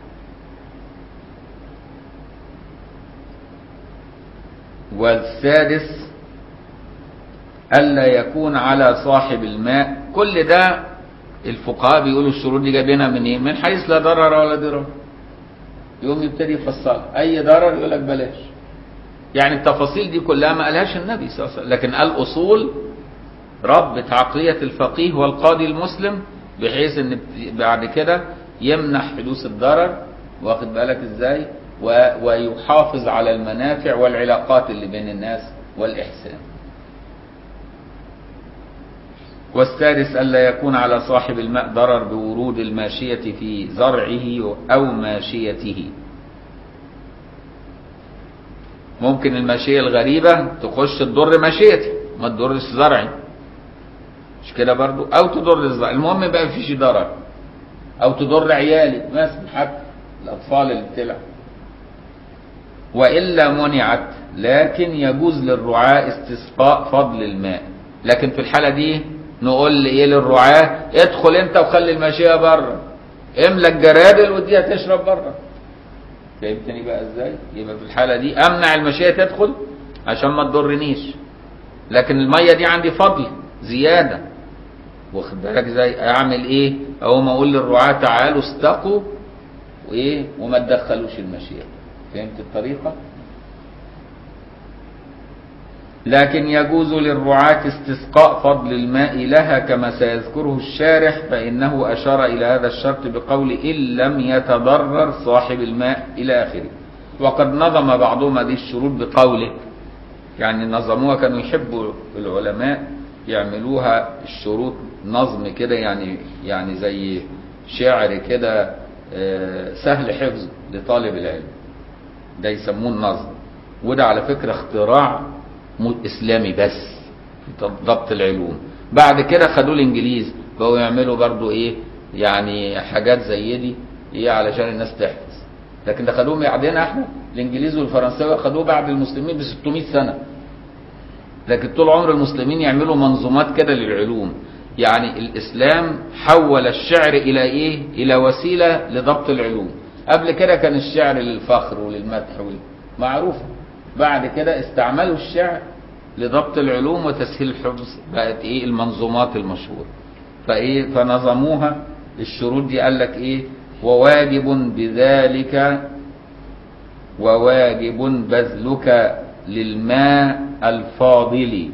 والسادس الا يكون على صاحب الماء. كل ده الفقهاء بيقولوا الشروط دي جايبينها من ايه؟ من حيث لا ضرر ولا ضرار. يقوم يبتدي يفصلها، اي ضرر يقول لك بلاش. يعني التفاصيل دي كلها ما قالهاش النبي صلى الله عليه وسلم، لكن قال اصول ربط عقليه الفقيه والقاضي المسلم بحيث ان بعد كده يمنح حدوث الضرر، واخد بالك ازاي؟ ويحافظ على المنافع والعلاقات اللي بين الناس والاحسان. والسادس الا يكون على صاحب الماء ضرر بورود الماشيه في زرعه او ماشيته. ممكن الماشيه الغريبه تخش تضر ماشيتي ما تضرش زرعي، مش كده برضو؟ او تضر الزرع، المهم بقى مفيش ضرر. او تضر عيالي مثلا، حتى الاطفال اللي بتلعب. والا منعت، لكن يجوز للرعاة استسقاء فضل الماء. لكن في الحاله دي نقول ايه للرعاة؟ ادخل انت وخلي الماشيه بره، املى الجرادل وديها تشرب بره. فهمتني بقى ازاي؟ يبقى في الحاله دي امنع الماشيه تدخل عشان ما تضرنيش، لكن الميه دي عندي فضل زياده، واخد بالك ازاي؟ اعمل ايه؟ اقوم اقول للرعاة تعالوا استقوا وايه وما تدخلوش الماشيه. فهمت الطريقه؟ لكن يجوز للرعاة استسقاء فضل الماء لها كما سيذكره الشارح، فإنه أشار إلى هذا الشرط بقول إن لم يتضرر صاحب الماء إلى آخره. وقد نظم بعضهم هذه الشروط بقوله، يعني نظموها، كانوا يحبوا العلماء يعملوها الشروط نظم كده، يعني يعني زي شعر كده سهل حفظه لطالب العلم، ده يسموه النظم. وده على فكرة اختراع اسلامي بس في ضبط العلوم. بعد كده خدوه الانجليز بقوا يعملوا برضو ايه، يعني حاجات زي دي ايه علشان الناس تحفظ. لكن ده خدوه بعدنا احنا، الانجليز والفرنساوي خدوه بعد المسلمين ب ستمائة سنة. لكن طول عمر المسلمين يعملوا منظومات كده للعلوم. يعني الاسلام حول الشعر الى ايه؟ الى وسيلة لضبط العلوم. قبل كده كان الشعر للفخر وللمدح معروفة، بعد كده استعملوا الشعر لضبط العلوم وتسهيل الحفظ، بقت ايه المنظومات المشهورة. فايه فنظموها الشروط دي، قال لك ايه؟ وواجب بذلك وواجب بذلك للماء الفاضل.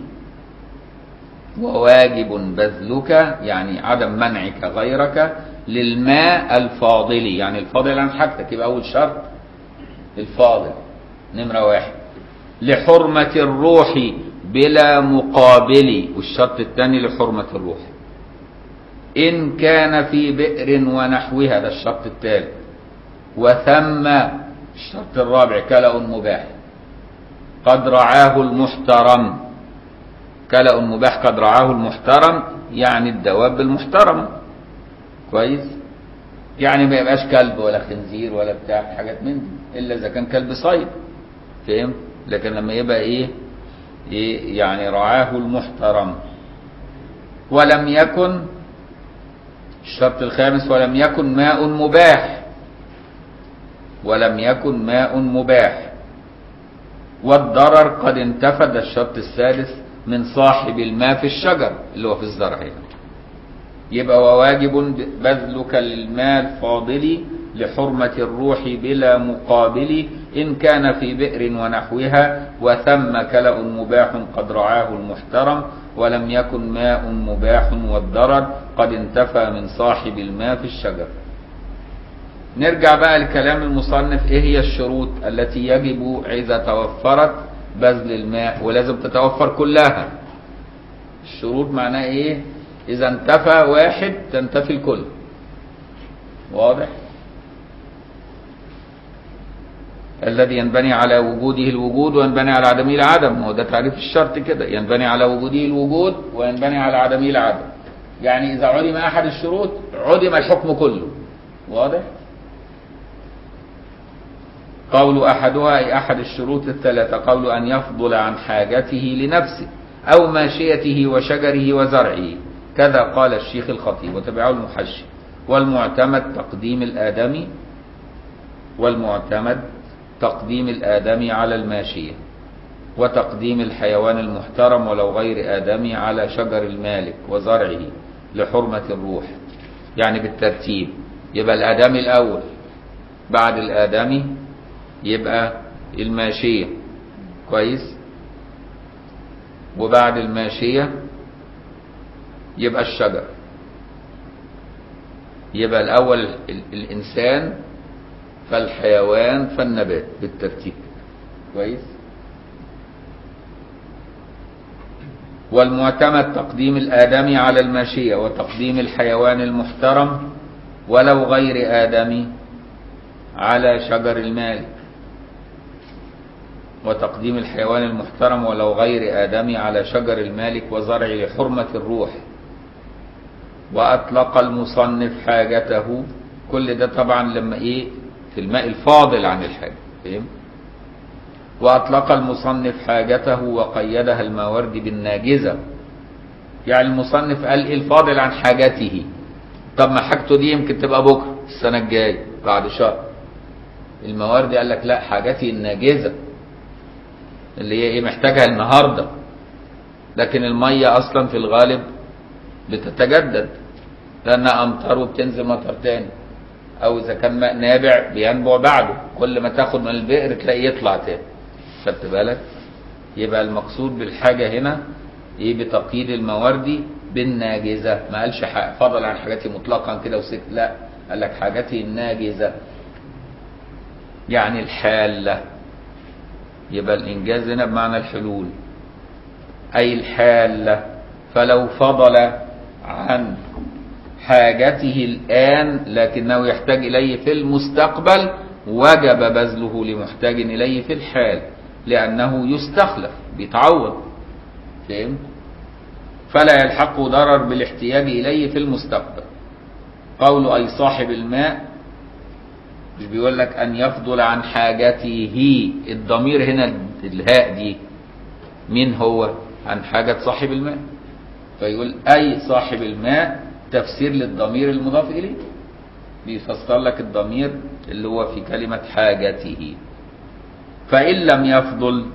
وواجب بذلك يعني عدم منعك غيرك للماء الفاضل، يعني الفاضل عن حاجتك. يبقى اول شرط الفاضل نمرة واحد، لحرمة الروح بلا مقابل. والشرط الثاني لحرمة الروح إن كان في بئر ونحوها، ده الشرط الثالث. وثم الشرط الرابع كلأ مباح قد رعاه المحترم. كلأ مباح قد رعاه المحترم، يعني الدواب المحترمة، كويس؟ يعني ما يبقاش كلب ولا خنزير ولا بتاع حاجات من دي، إلا إذا كان كلب صيد. فهمت؟ لكن لما يبقى إيه؟ إيه يعني رعاه المحترم. ولم يكن الشرط الخامس ولم يكن ماء مباح. ولم يكن ماء مباح والضرر قد انتفد. الشرط السادس من صاحب الماء في الشجر اللي هو في الزرع. يبقى وواجب بذلك للماء الفاضل لحرمة الروح بلا مقابل إن كان في بئر ونحوها وثم كلأ مباح قد رعاه المحترم ولم يكن ماء مباح والضرر قد انتفى من صاحب الماء في الشجر. نرجع بقى لكلام المصنف. ايه هي الشروط التي يجب إذا توفرت بذل الماء؟ ولازم تتوفر كلها. الشروط معناها ايه؟ إذا انتفى واحد تنتفي الكل. واضح؟ الذي ينبني على وجوده الوجود وينبني على عدمه العدم. هو ده تعريف الشرط كده، ينبني على وجوده الوجود وينبني على عدمه العدم. يعني إذا عدم أحد الشروط عدم الحكم كله. واضح؟ قول أحدها أي أحد الشروط الثلاثة قول أن يفضل عن حاجته لنفسه أو ماشيته وشجره وزرعه، كذا قال الشيخ الخطيب وتبعه المحشي. والمعتمد تقديم الآدمي والمعتمد تقديم الآدمي على الماشية، وتقديم الحيوان المحترم ولو غير آدمي على شجر المالك وزرعه لحرمة الروح. يعني بالترتيب، يبقى الآدمي الأول، بعد الآدمي يبقى الماشية، كويس، وبعد الماشية يبقى الشجر. يبقى الأول الإنسان فالحيوان فالنبات بالترتيب، كويس. والمعتمد تقديم الآدمي على الماشية وتقديم الحيوان المحترم ولو غير آدمي على شجر المالك، وتقديم الحيوان المحترم ولو غير آدمي على شجر المالك وزرع لحرمة الروح. وأطلق المصنف حاجته، كل ده طبعا لما إيه في الماء الفاضل عن الحاجة، فهم؟ وأطلق المصنف حاجته وقيدها الماوردي بالناجزة. يعني المصنف قال إيه الفاضل عن حاجته؟ طب ما حاجته دي يمكن تبقى بكرة، السنة الجاية، بعد شهر. الماوردي قال لك لا، حاجتي الناجزة اللي هي ايه محتاجها النهارده، لكن الميه اصلا في الغالب بتتجدد لانها امطار وبتنزل مطر تاني، او اذا كان ماء نابع بينبع بعده، كل ما تاخد من البئر تلاقيه يطلع تاني. خدت بالك؟ يبقى المقصود بالحاجه هنا ايه بتقييد الماوردي بالناجزه. ما قالش فضل عن حاجتي مطلقا كده وسكت، لا، قال لك حاجتي الناجزه يعني الحاله. يبقى الإنجاز هنا بمعنى الحلول، أي الحالة. فلو فضل عن حاجته الآن لكنه يحتاج إليه في المستقبل وجب بذله لمحتاج إليه في الحال، لأنه يستخلف بيتعوض، فهم؟ فلا يلحقه ضرر بالاحتياج إليه في المستقبل. قول أي صاحب الماء، مش بيقول لك أن يفضل عن حاجته، الضمير هنا الهاء دي مين هو؟ عن حاجة صاحب الماء، فيقول أي صاحب الماء تفسير للضمير المضاف إليه، بيفسر لك الضمير اللي هو في كلمة حاجته. فإن لم يفضل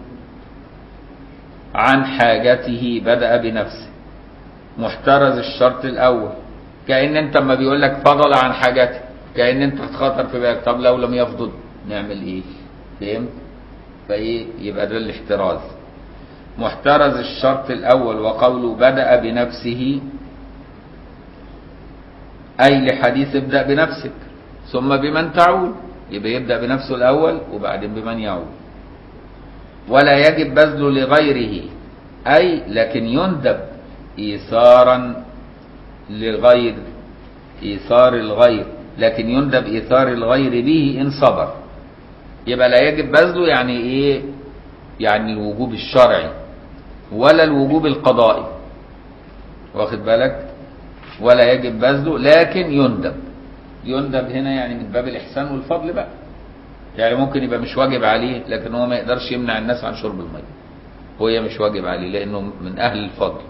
عن حاجته بدأ بنفسه، محترز الشرط الأول. كأن أنت ما بيقول لك فضل عن حاجته، كأن انت هتخاطر في بالك طب لو لم يفضل نعمل ايه؟ فهمت؟ فايه يبقى ده الاحتراز. محترز الشرط الاول. وقوله بدأ بنفسه اي لحديث ابدأ بنفسك ثم بمن تعود، يبقى يبدأ بنفسه الاول وبعدين بمن يعود. ولا يجب بذله لغيره، اي لكن يندب ايثارا للغير، ايثار الغير، لكن يندب إيثار الغير به إن صبر. يبقى لا يجب بذله يعني إيه؟ يعني الوجوب الشرعي ولا الوجوب القضائي، واخد بالك؟ ولا يجب بذله لكن يندب. يندب هنا يعني من باب الإحسان والفضل بقى، يعني ممكن يبقى مش واجب عليه لكن هو ما يقدرش يمنع الناس عن شرب المية، هو مش واجب عليه لأنه من أهل الفضل.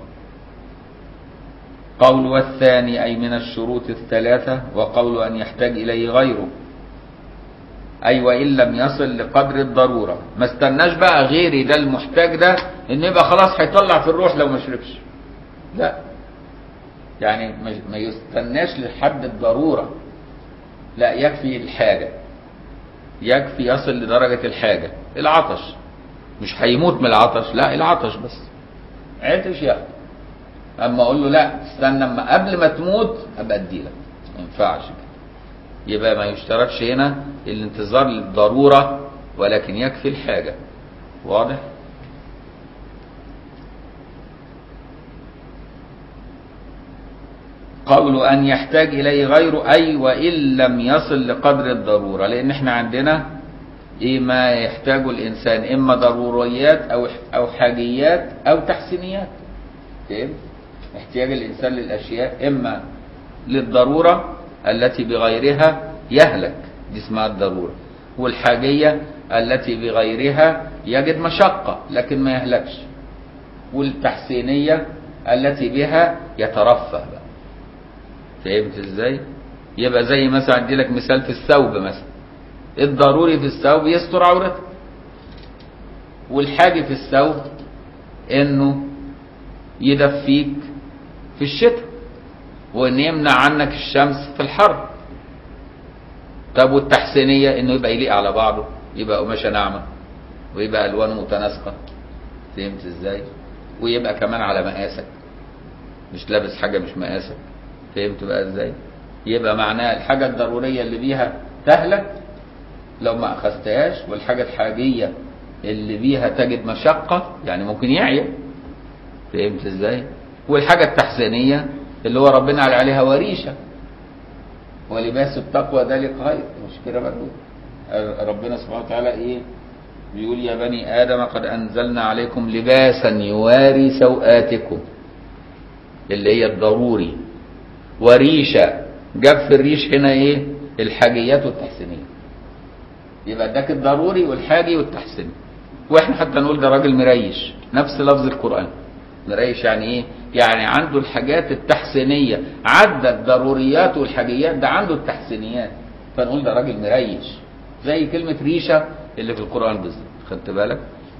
قول والثاني أي من الشروط الثلاثة. وقول أن يحتاج إليه غيره، أي وإن لم يصل لقدر الضرورة. ما استناش بقى غيري ده المحتاج ده إن يبقى خلاص هيطلع في الروح لو ما شربش، لا، يعني ما يستناش لحد الضرورة. لا، يكفي الحاجة، يكفي يصل لدرجة الحاجة. العطش مش هيموت من العطش، لا العطش بس، عطش ياخد. اما اقول له لا استنى اما قبل ما تموت ابقى اديلك، ما ينفعش كده. يبقى ما يشترطش هنا الانتظار للضرورة، ولكن يكفي الحاجة. واضح؟ قول أن يحتاج إليه غيره، أي وإن لم يصل لقدر الضرورة، لأن احنا عندنا إيه ما يحتاجه الإنسان، إما ضروريات أو أو حاجيات أو تحسينيات. فهمت؟ احتياج الإنسان للأشياء إما للضرورة التي بغيرها يهلك، دي اسمها الضرورة، والحاجية التي بغيرها يجد مشقة لكن ما يهلكش، والتحسينية التي بها يترفه بقى. فهمت ازاي؟ يبقى زي مثلا ادي لك مثال في الثوب مثلا، الضروري في الثوب يستر عورتك، والحاجة في الثوب انه يدفيك في الشتاء، وان يمنع عنك الشمس في الحر. طب والتحسينية انه يبقى يليق على بعضه، يبقى قماشة ناعمة ويبقى الوانه متناسقة. فهمت ازاي؟ ويبقى كمان على مقاسك، مش لابس حاجة مش مقاسك. فهمت بقى ازاي؟ يبقى معناها الحاجة الضرورية اللي بيها تهلك لو ما اخذتهاش، والحاجة الحاجية اللي بيها تجد مشقة يعني ممكن يعيا. فهمت ازاي؟ والحاجة التحسينية اللي هو ربنا قال عليها وريشة، ولباس التقوى ذلك خير. مش كده برضه ربنا سبحانه وتعالى ايه بيقول؟ يا بني آدم قد أنزلنا عليكم لباسا يواري سوآتكم، اللي هي الضروري. وريشة، جاب في الريش هنا ايه؟ الحاجيات والتحسينية. يبقى اداك الضروري والحاجي والتحسيني. واحنا حتى نقول ده راجل مريش، نفس لفظ القرآن. مريش يعني ايه؟ يعني عنده الحاجات التحسينية، عدى الضروريات والحاجيات، ده عنده التحسينيات، فنقول ده راجل مريش. زي كلمة ريشة اللي في القرآن بالظبط. خدت بالك؟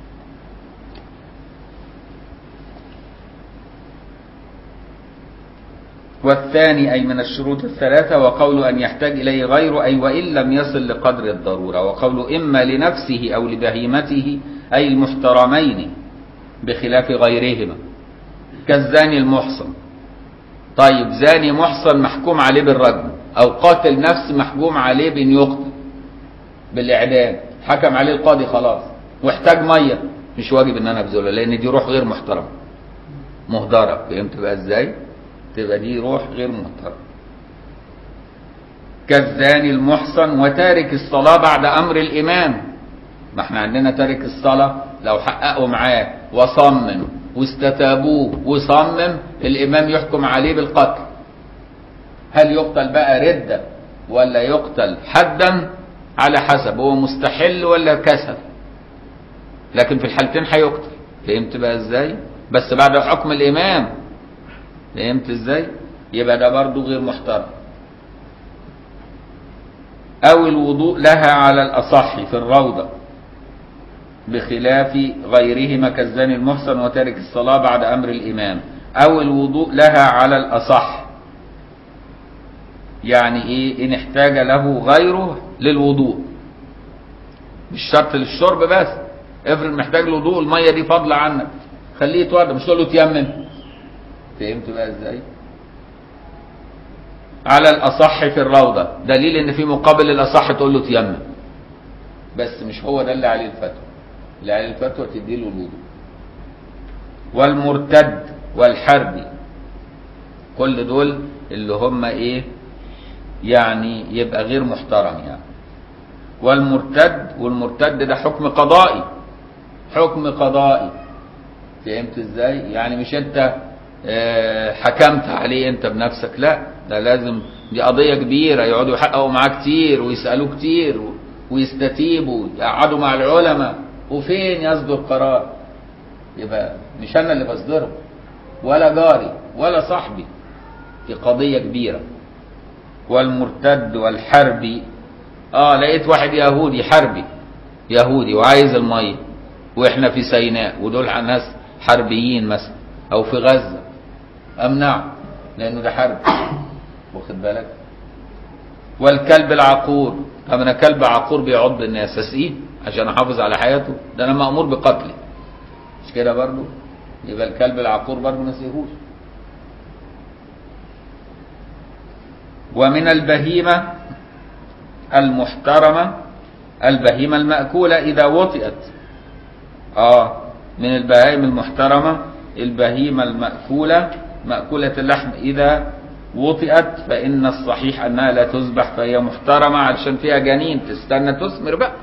والثاني أي من الشروط الثلاثة، وقول أن يحتاج إليه غيره، أي وإن لم يصل لقدر الضرورة. وقول إما لنفسه أو لبهيمته، أي المحترمين بخلاف غيرهما، كالزاني المحصن. طيب زاني محصن محكوم عليه بالرجم، أو قاتل نفس محكوم عليه بأن يقتل بالإعدام، حكم عليه القاضي خلاص، واحتاج مية، مش واجب ان انا ابذلها، لان دي روح غير محترمه مهدره. فهمت بقى ازاي؟ تبقى دي روح غير محترمه. كالزاني المحصن وتارك الصلاه بعد امر الامام. ما احنا عندنا تارك الصلاه لو حققوا معاه وصمم واستتابوه وصمم، الامام يحكم عليه بالقتل. هل يقتل بقى رده ولا يقتل حدا؟ على حسب هو مستحل ولا كسل، لكن في الحالتين هيقتل. فهمت بقى ازاي؟ بس بعد حكم الامام. فهمت ازاي؟ يبقى ده برضه غير محترم. او الوضوء لها على الاصح في الروضه بخلاف غيرهما كالزاني المحصن وتارك الصلاه بعد امر الامام. او الوضوء لها على الاصح، يعني ايه؟ ان احتاج له غيره للوضوء، مش شرط للشرب بس. افرض محتاج لوضوء، الميه دي فاضله عنك، خليه يتوضا، مش تقول له تيمم. فهمت بقى ازاي؟ على الاصح في الروضه، دليل ان في مقابل الاصح تقول له تيمم، بس مش هو ده اللي عليه الفتوى. اللي عليه الفتوى تدي له الوضوء. والمرتد والحربي، كل دول اللي هم ايه؟ يعني يبقى غير محترم يعني. والمرتد، والمرتد ده حكم قضائي، حكم قضائي. فهمت ازاي؟ يعني مش انت اه حكمت عليه انت بنفسك، لا، ده لازم، دي قضية كبيرة، يقعدوا يحققوا معاه كتير ويسألوه كتير ويستتيبوا، يقعدوا مع العلماء، وفين يصدر قرار. يبقى مش انا اللي بصدره، ولا جاري ولا صاحبي، دي قضية كبيرة. والمرتد والحربي، اه لقيت واحد يهودي حربي، يهودي وعايز المية، واحنا في سيناء ودول ناس حربيين مثلا، او في غزة، امنعه لانه ده حرب. واخد بالك؟ والكلب العقور، طب انا كلب عقور بيعض الناس اسقيه عشان احافظ على حياته؟ ده انا مأمور بقتله، مش كده برضه؟ يبقى الكلب العقور برضه ما اسقيهوش. ومن البهيمة المحترمة البهيمة المأكولة إذا وطئت. آه من البهائم المحترمة البهيمة المأكولة مأكولة اللحم إذا وطئت، فإن الصحيح أنها لا تذبح، فهي محترمة علشان فيها جنين تستنى تثمر بقى،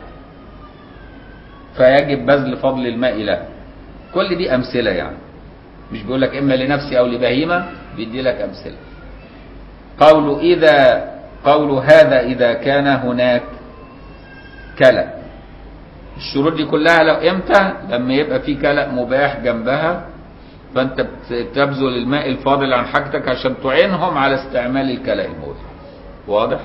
فيجب بذل فضل الماء له. كل دي أمثلة يعني، مش بيقول لك إما لنفسي أو لبهيمة، بيدي لك أمثلة. قول إذا قول هذا إذا كان هناك كلأ. الشروط دي كلها لو امتى؟ لما يبقى في كلأ مباح جنبها، فانت بتبذل الماء الفاضل عن حاجتك عشان تعينهم على استعمال الكلأ المباح. واضح؟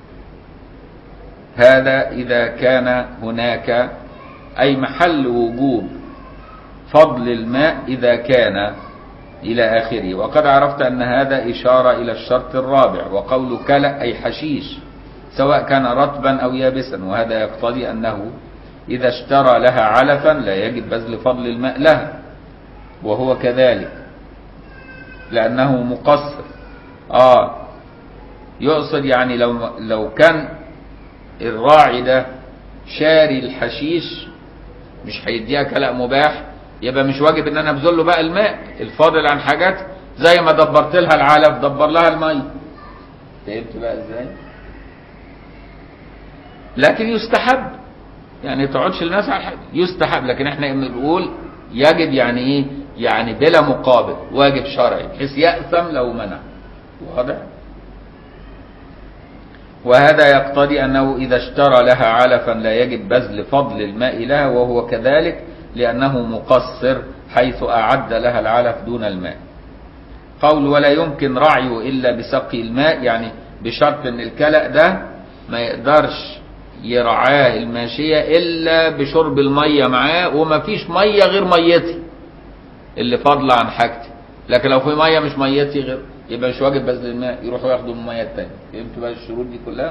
هذا إذا كان هناك أي محل وجوب فضل الماء إذا كان إلى آخره. وقد عرفت أن هذا إشارة إلى الشرط الرابع، وقول كلأ أي حشيش سواء كان رطبا أو يابسا، وهذا يقتضي أنه إذا اشترى لها علفا لا يجب بذل فضل الماء لها، وهو كذلك لأنه مقصر. آه يقصد يعني لو لو كان الراعي ده شاري الحشيش مش هيديها كلأ مباح، يبقى مش واجب ان انا ابذل له بقى الماء الفاضل عن حاجات، زي ما دبرت لها العلف دبر لها المي. فهمت بقى ازاي؟ لكن يستحب، يعني تقعدش الناس على حاجه، يستحب، لكن احنا بنقول يجب يعني ايه؟ يعني بلا مقابل، واجب شرعي بحيث يأثم لو منع. واضح؟ وهذا يقتضي انه اذا اشترى لها علفا لا يجب بذل فضل الماء لها، وهو كذلك لأنه مقصر حيث أعد لها العلف دون الماء. قول ولا يمكن رعيه إلا بسقي الماء، يعني بشرط أن الكلأ ده ما يقدرش يرعاه الماشية إلا بشرب المية معاه، وما فيش مية غير ميتي اللي فاضلة عن حاجتي، لكن لو في مية مش ميتي غير يبقى مش واجب بذل الماء، يروحوا ياخدوا من المية التانية. فهمتوا بقى الشروط دي كلها؟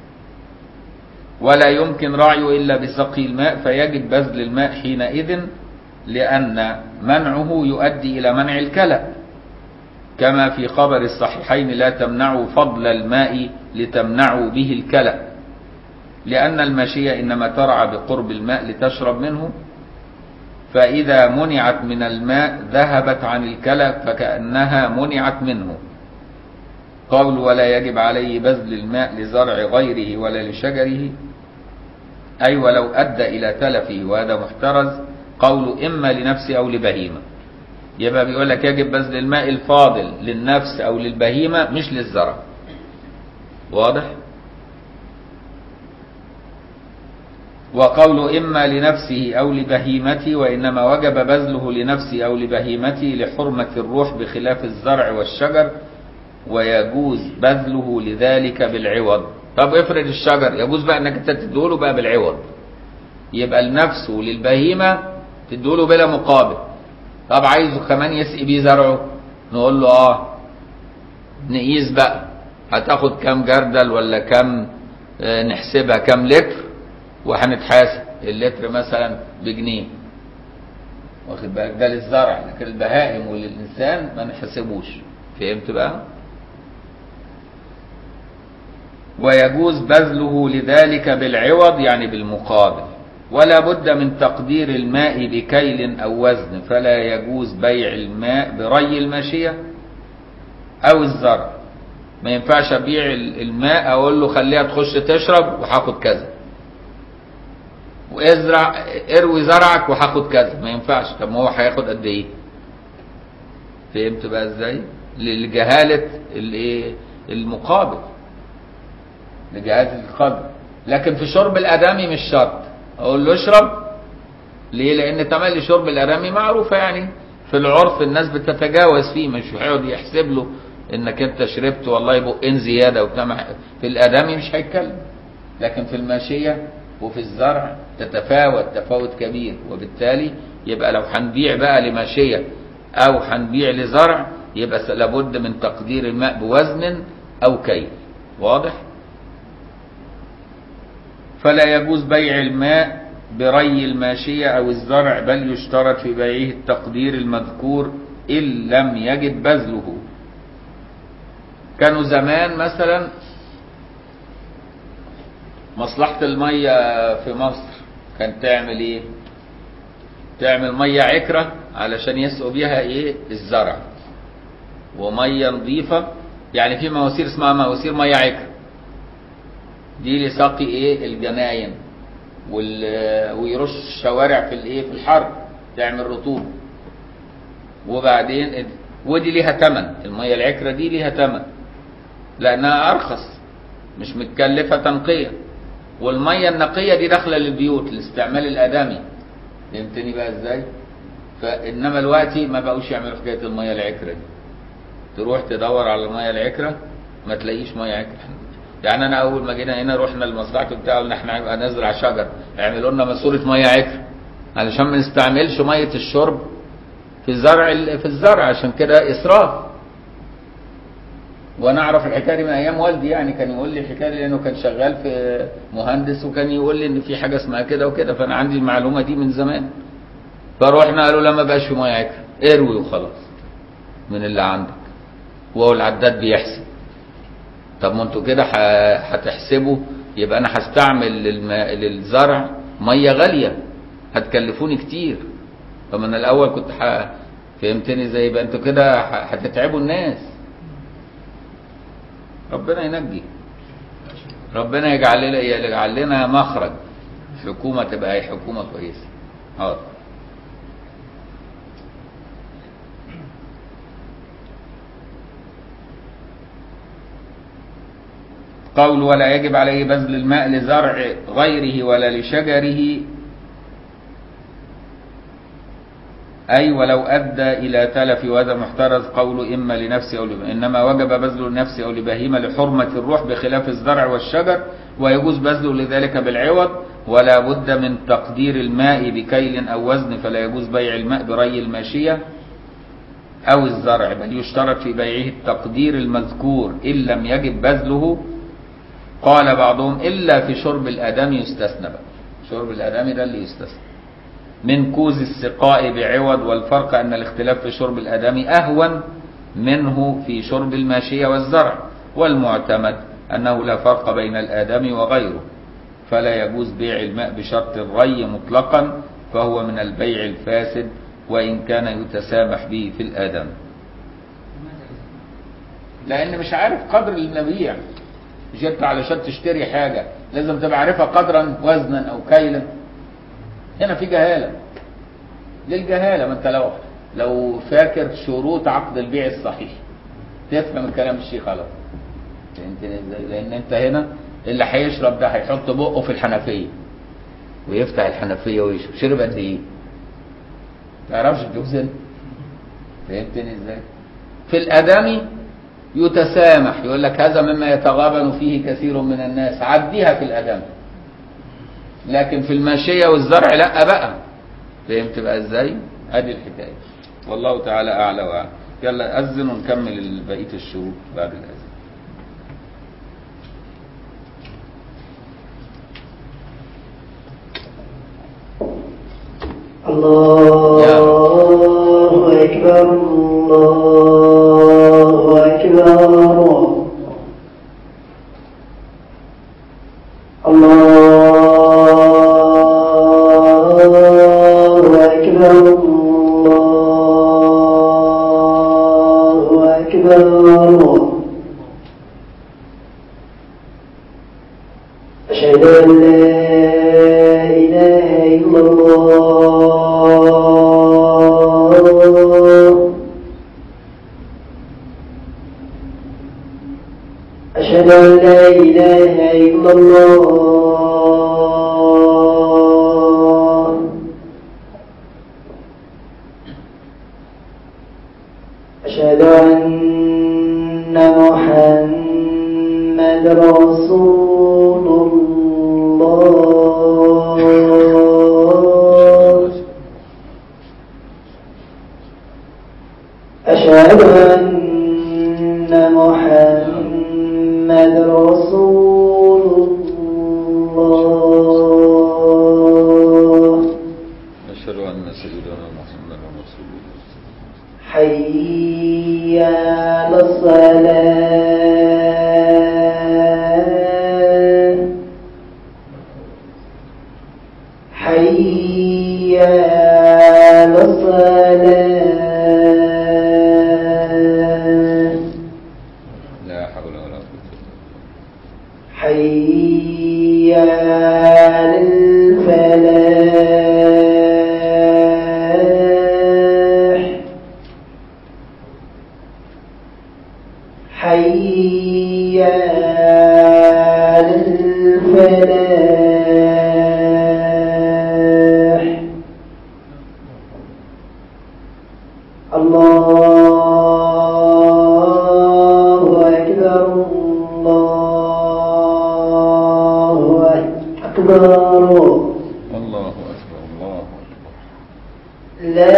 ولا يمكن رعيه إلا بسقي الماء، فيجب بذل الماء حينئذ، لأن منعه يؤدي إلى منع الكلأ، كما في خبر الصحيحين لا تمنعوا فضل الماء لتمنعوا به الكلأ، لأن الماشية إنما ترعى بقرب الماء لتشرب منه، فإذا منعت من الماء ذهبت عن الكلأ فكأنها منعت منه. قول ولا يجب عليه بذل الماء لزرع غيره ولا لشجره، أي ولو أدى إلى تلفه، وهذا محترز. قول إما لنفسه أو لبهيمة، يبقى بيقول لك يجب بذل الماء الفاضل للنفس أو للبهيمة مش للزرع. واضح؟ وقول إما لنفسه أو لبهيمته، وإنما وجب بذله لنفسه أو لبهيمته لحرمة الروح بخلاف الزرع والشجر، ويجوز بذله لذلك بالعوض. طب افرض الشجر يجوز بقى انك انت تدوله بقى بالعوض، يبقى النفس وللبهيمة تدوله بلا مقابل. طب عايزه كمان يسقي بيه زرعه، نقول له اه نقيس بقى هتاخد كام جردل ولا كام، اه نحسبها كام لتر وهنتحاسب. اللتر مثلا بجنيه، واخد بالك؟ ده للزرع، لكن البهائم وللإنسان ما نحسبوش. فهمت بقى؟ ويجوز بذله لذلك بالعوض يعني بالمقابل. ولا بد من تقدير الماء بكيل أو وزن، فلا يجوز بيع الماء بري الماشية أو الزرع. ما ينفعش أبيع الماء أقول له خليها تخش تشرب وهاخد كذا، وازرع اروي زرعك وهاخد كذا، ما ينفعش. طب ما هو هياخد قد إيه؟ فهمت بقى إزاي؟ لجهالة الايه المقابل، لجهالة القدر. لكن في شرب الآدمي مش شرط اقول له اشرب. ليه؟ لان تملي شرب الآدمي معروفه، يعني في العرف الناس بتتجاوز فيه، مش هيقعد يحسب له انك انت شربت والله بقين زياده وبتاع. في الآدمي مش هيتكلم، لكن في الماشيه وفي الزرع تتفاوت تفاوت كبير، وبالتالي يبقى لو هنبيع بقى لماشيه او هنبيع لزرع يبقى لابد من تقدير الماء بوزن او كيل. واضح؟ فلا يجوز بيع الماء بري الماشية أو الزرع، بل يشترط في بيعه التقدير المذكور إن لم يجد بذله. كانوا زمان مثلا مصلحة المية في مصر كانت تعمل ايه؟ تعمل مية عكرة علشان يسقوا بيها ايه؟ الزرع، ومية نظيفة، يعني في مواسير اسمها مواسير مية عكرة دي لسقي ايه؟ الجناين ويرش الشوارع في الايه؟ في الحر، تعمل رطوبة. وبعدين ودي ليها تمن، المية العكرة دي ليها تمن لانها ارخص، مش متكلفة تنقية. والمية النقية دي داخلة للبيوت الاستعمال الادمي. فهمتني بقى ازاي؟ فانما دلوقتي ما بقوش يعملوا حكاية المية العكرة دي. تروح تدور على المية العكرة ما تلاقيش مية عكرة. يعني انا اول ما جينا هنا رحنا لمصلحة بتاعه قلنا احنا هنبقى نزرع شجر، اعملوا لنا ماسورة مية عكرة علشان ما نستعملش مية الشرب في الزرع في الزرع عشان كده اسراف. وانا اعرف الحكايه دي من ايام والدي، يعني كان يقول لي الحكايه دي لانه كان شغال في مهندس، وكان يقول لي ان في حاجه اسمها كده وكده، فانا عندي المعلومه دي من زمان. فروحنا قالوا لا ما بقاش في ميه عكره، اروي وخلاص من اللي عندك. وهو العداد بيحسب. طب ما انتوا كده هتحسبوا، يبقى انا هستعمل للماء للزرع ميه غاليه هتكلفوني كتير. طب انا الاول كنت ح... فهمتني ازاي؟ يبقى انتوا كده هتتعبوا الناس. ربنا ينجي، ربنا يجعل لنا يجعل لنا مخرج، حكومه تبقى هي حكومه كويسه. حاضر. قول ولا يجب عليه بذل الماء لزرع غيره ولا لشجره، أي ولو أدى إلى تلف، وهذا محترز قول إما لنفسه أو لبهيمة، إنما وجب بذل النفس أو لبهيمة لحرمة الروح بخلاف الزرع والشجر، ويجوز بذله لذلك بالعوض، ولا بد من تقدير الماء بكيل أو وزن، فلا يجوز بيع الماء بري الماشية أو الزرع، بل يشترط في بيعه التقدير المذكور إن لم يجب بذله. قال بعضهم إلا في شرب الآدمي يستثنى بقى، شرب الآدمي ده اللي يستثنى من كوز السقاء بعوض، والفرق أن الاختلاف في شرب الآدمي أهون منه في شرب الماشية والزرع، والمعتمد أنه لا فرق بين الآدمي وغيره، فلا يجوز بيع الماء بشرط الري مطلقا، فهو من البيع الفاسد وإن كان يتسامح به في الآدم. لأن مش عارف قدر المبيع، مش انت علشان تشتري حاجة لازم تبقى عارفها قدرا وزنا أو كيلا. هنا في جهالة، للجهالة. ما انت لو لو فاكر شروط عقد البيع الصحيح تفهم الكلام الشيخ على طول. فهمتني ازاي؟ لان انت هنا اللي هيشرب ده هيحط بقه في الحنفية ويفتح الحنفية ويشرب، شرب قد ايه؟ ما تعرفش توزن. فهمتني ازاي؟ في الادمي يتسامح، يقول لك هذا مما يتغابن فيه كثير من الناس، عديها في الادمي. لكن في الماشية والزرع لا بقى. فهمت بقى ازاي؟ ادي الحكاية. والله تعالى اعلى واعلم. يلا اذن ونكمل بقية الشروط بعد الاذان. الله أكبر الله أكبر الله أكبر الله أكبر أشهد أن لا إله إلا الله أشهد أن لا إله إلا الله أشهد أن محمد رسول الله أشهد أن محمد رسول الله أن سيدنا محمد رسول الله. حي على الصلاة حي على الصلاة لا حول ولا قوة. حي على الفلاح حي على الفلاح الله أكبر الله أكبر الله أكبر الله أكبر. لا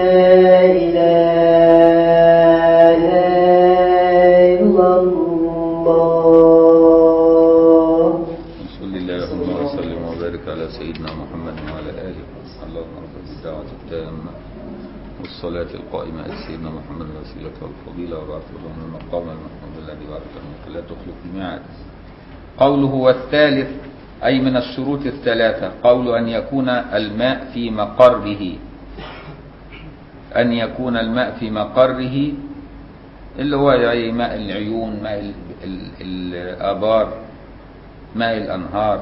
إله إلا الله. صل اللهم وسلم وبارك على سيدنا محمد وعلى آله. اللهم رب الدعوة التامة والصلاة القائمة على سيدنا محمد الوسيلة والفضيلة وبعثه له من المقام المحمود الذي وعدته منك لا تخلف الميعاد. قوله والثالث أي من الشروط الثلاثة قول أن يكون الماء في مقره، أن يكون الماء في مقره اللي هو يعني ماء العيون، ماء ال- ال- الآبار، ماء الأنهار.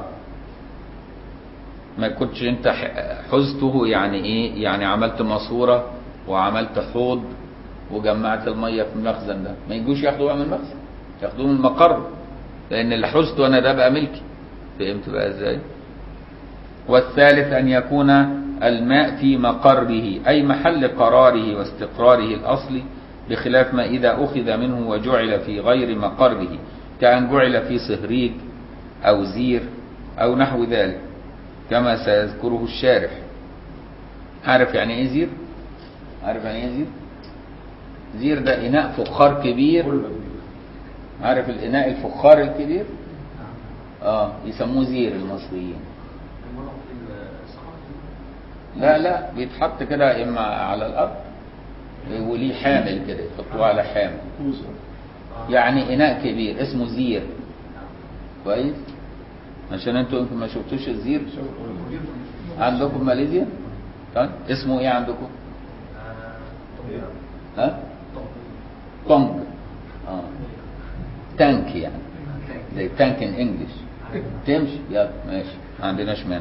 ما كنتش انت حزته يعني ايه، يعني عملت ماسورة وعملت حوض وجمعت المية في المخزن ده، ما يجوش ياخدوها من المخزن، ياخدوه من المقر، لان اللي حزته انا ده بقى ملكي. فهمت بقى ازاي؟ والثالث ان يكون الماء في مقره اي محل قراره واستقراره الاصلي، بخلاف ما اذا اخذ منه وجعل في غير مقره، كأن جعل في صهريج او زير او نحو ذلك، كما سيذكره الشارح. عارف يعني ايه زير؟ عارف يعني ايه زير؟ زير ده اناء فخار كبير. عارف الاناء الفخار الكبير؟ اه يسموه زير المصريين. لا لا بيتحط كده اما على الارض وليه حامل كده يحطوه على حامل، يعني اناء كبير اسمه زير. كويس؟ عشان انتوا يمكن ما شفتوش الزير عندكم في ماليزيا. طيب اسمه ايه عندكم؟ ها؟ طنج. اه تانك يعني، زي تانك ان انجلش. تمشي يلا ماشي، ما عندناش مانع.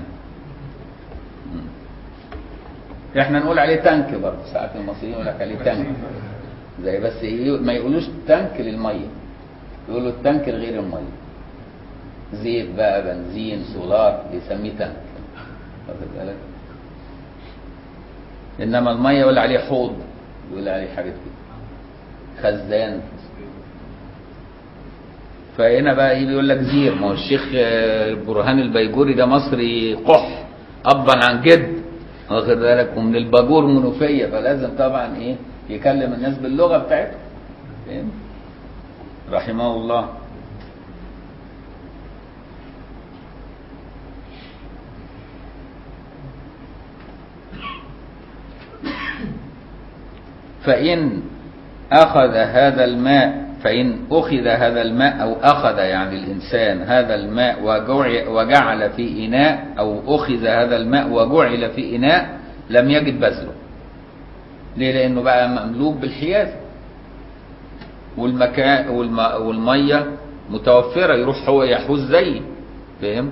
احنا نقول عليه تانك برضه، ساعات المصريين يقول لك عليه تانك، زي بس إيه، ما يقولوش تانك للميه، يقولوا التانك لغير الميه. زيت بقى، بنزين، سولار، بيسميه تانك. واخد بالك؟ انما الميه يقول عليه حوض، يقول عليه حاجات كده، خزان. فهنا بقى ايه بيقول لك زير. ما هو الشيخ برهان البيجوري ده مصري قح ابا عن جد، واخد بالك، ومن الباجور منوفيه، فلازم طبعا ايه يكلم الناس باللغه بتاعتهم. فاهم؟ رحمه الله. فإن أخذ هذا الماء فإن أخذ هذا الماء أو أخذ يعني الإنسان هذا الماء وجعل في إناء، أو أخذ هذا الماء وجعل في إناء، لم يجد بذله. ليه؟ لأنه بقى مملوك بالحيازة، والمكان والمية متوفرة، يروح هو يحوز زي. فهمت؟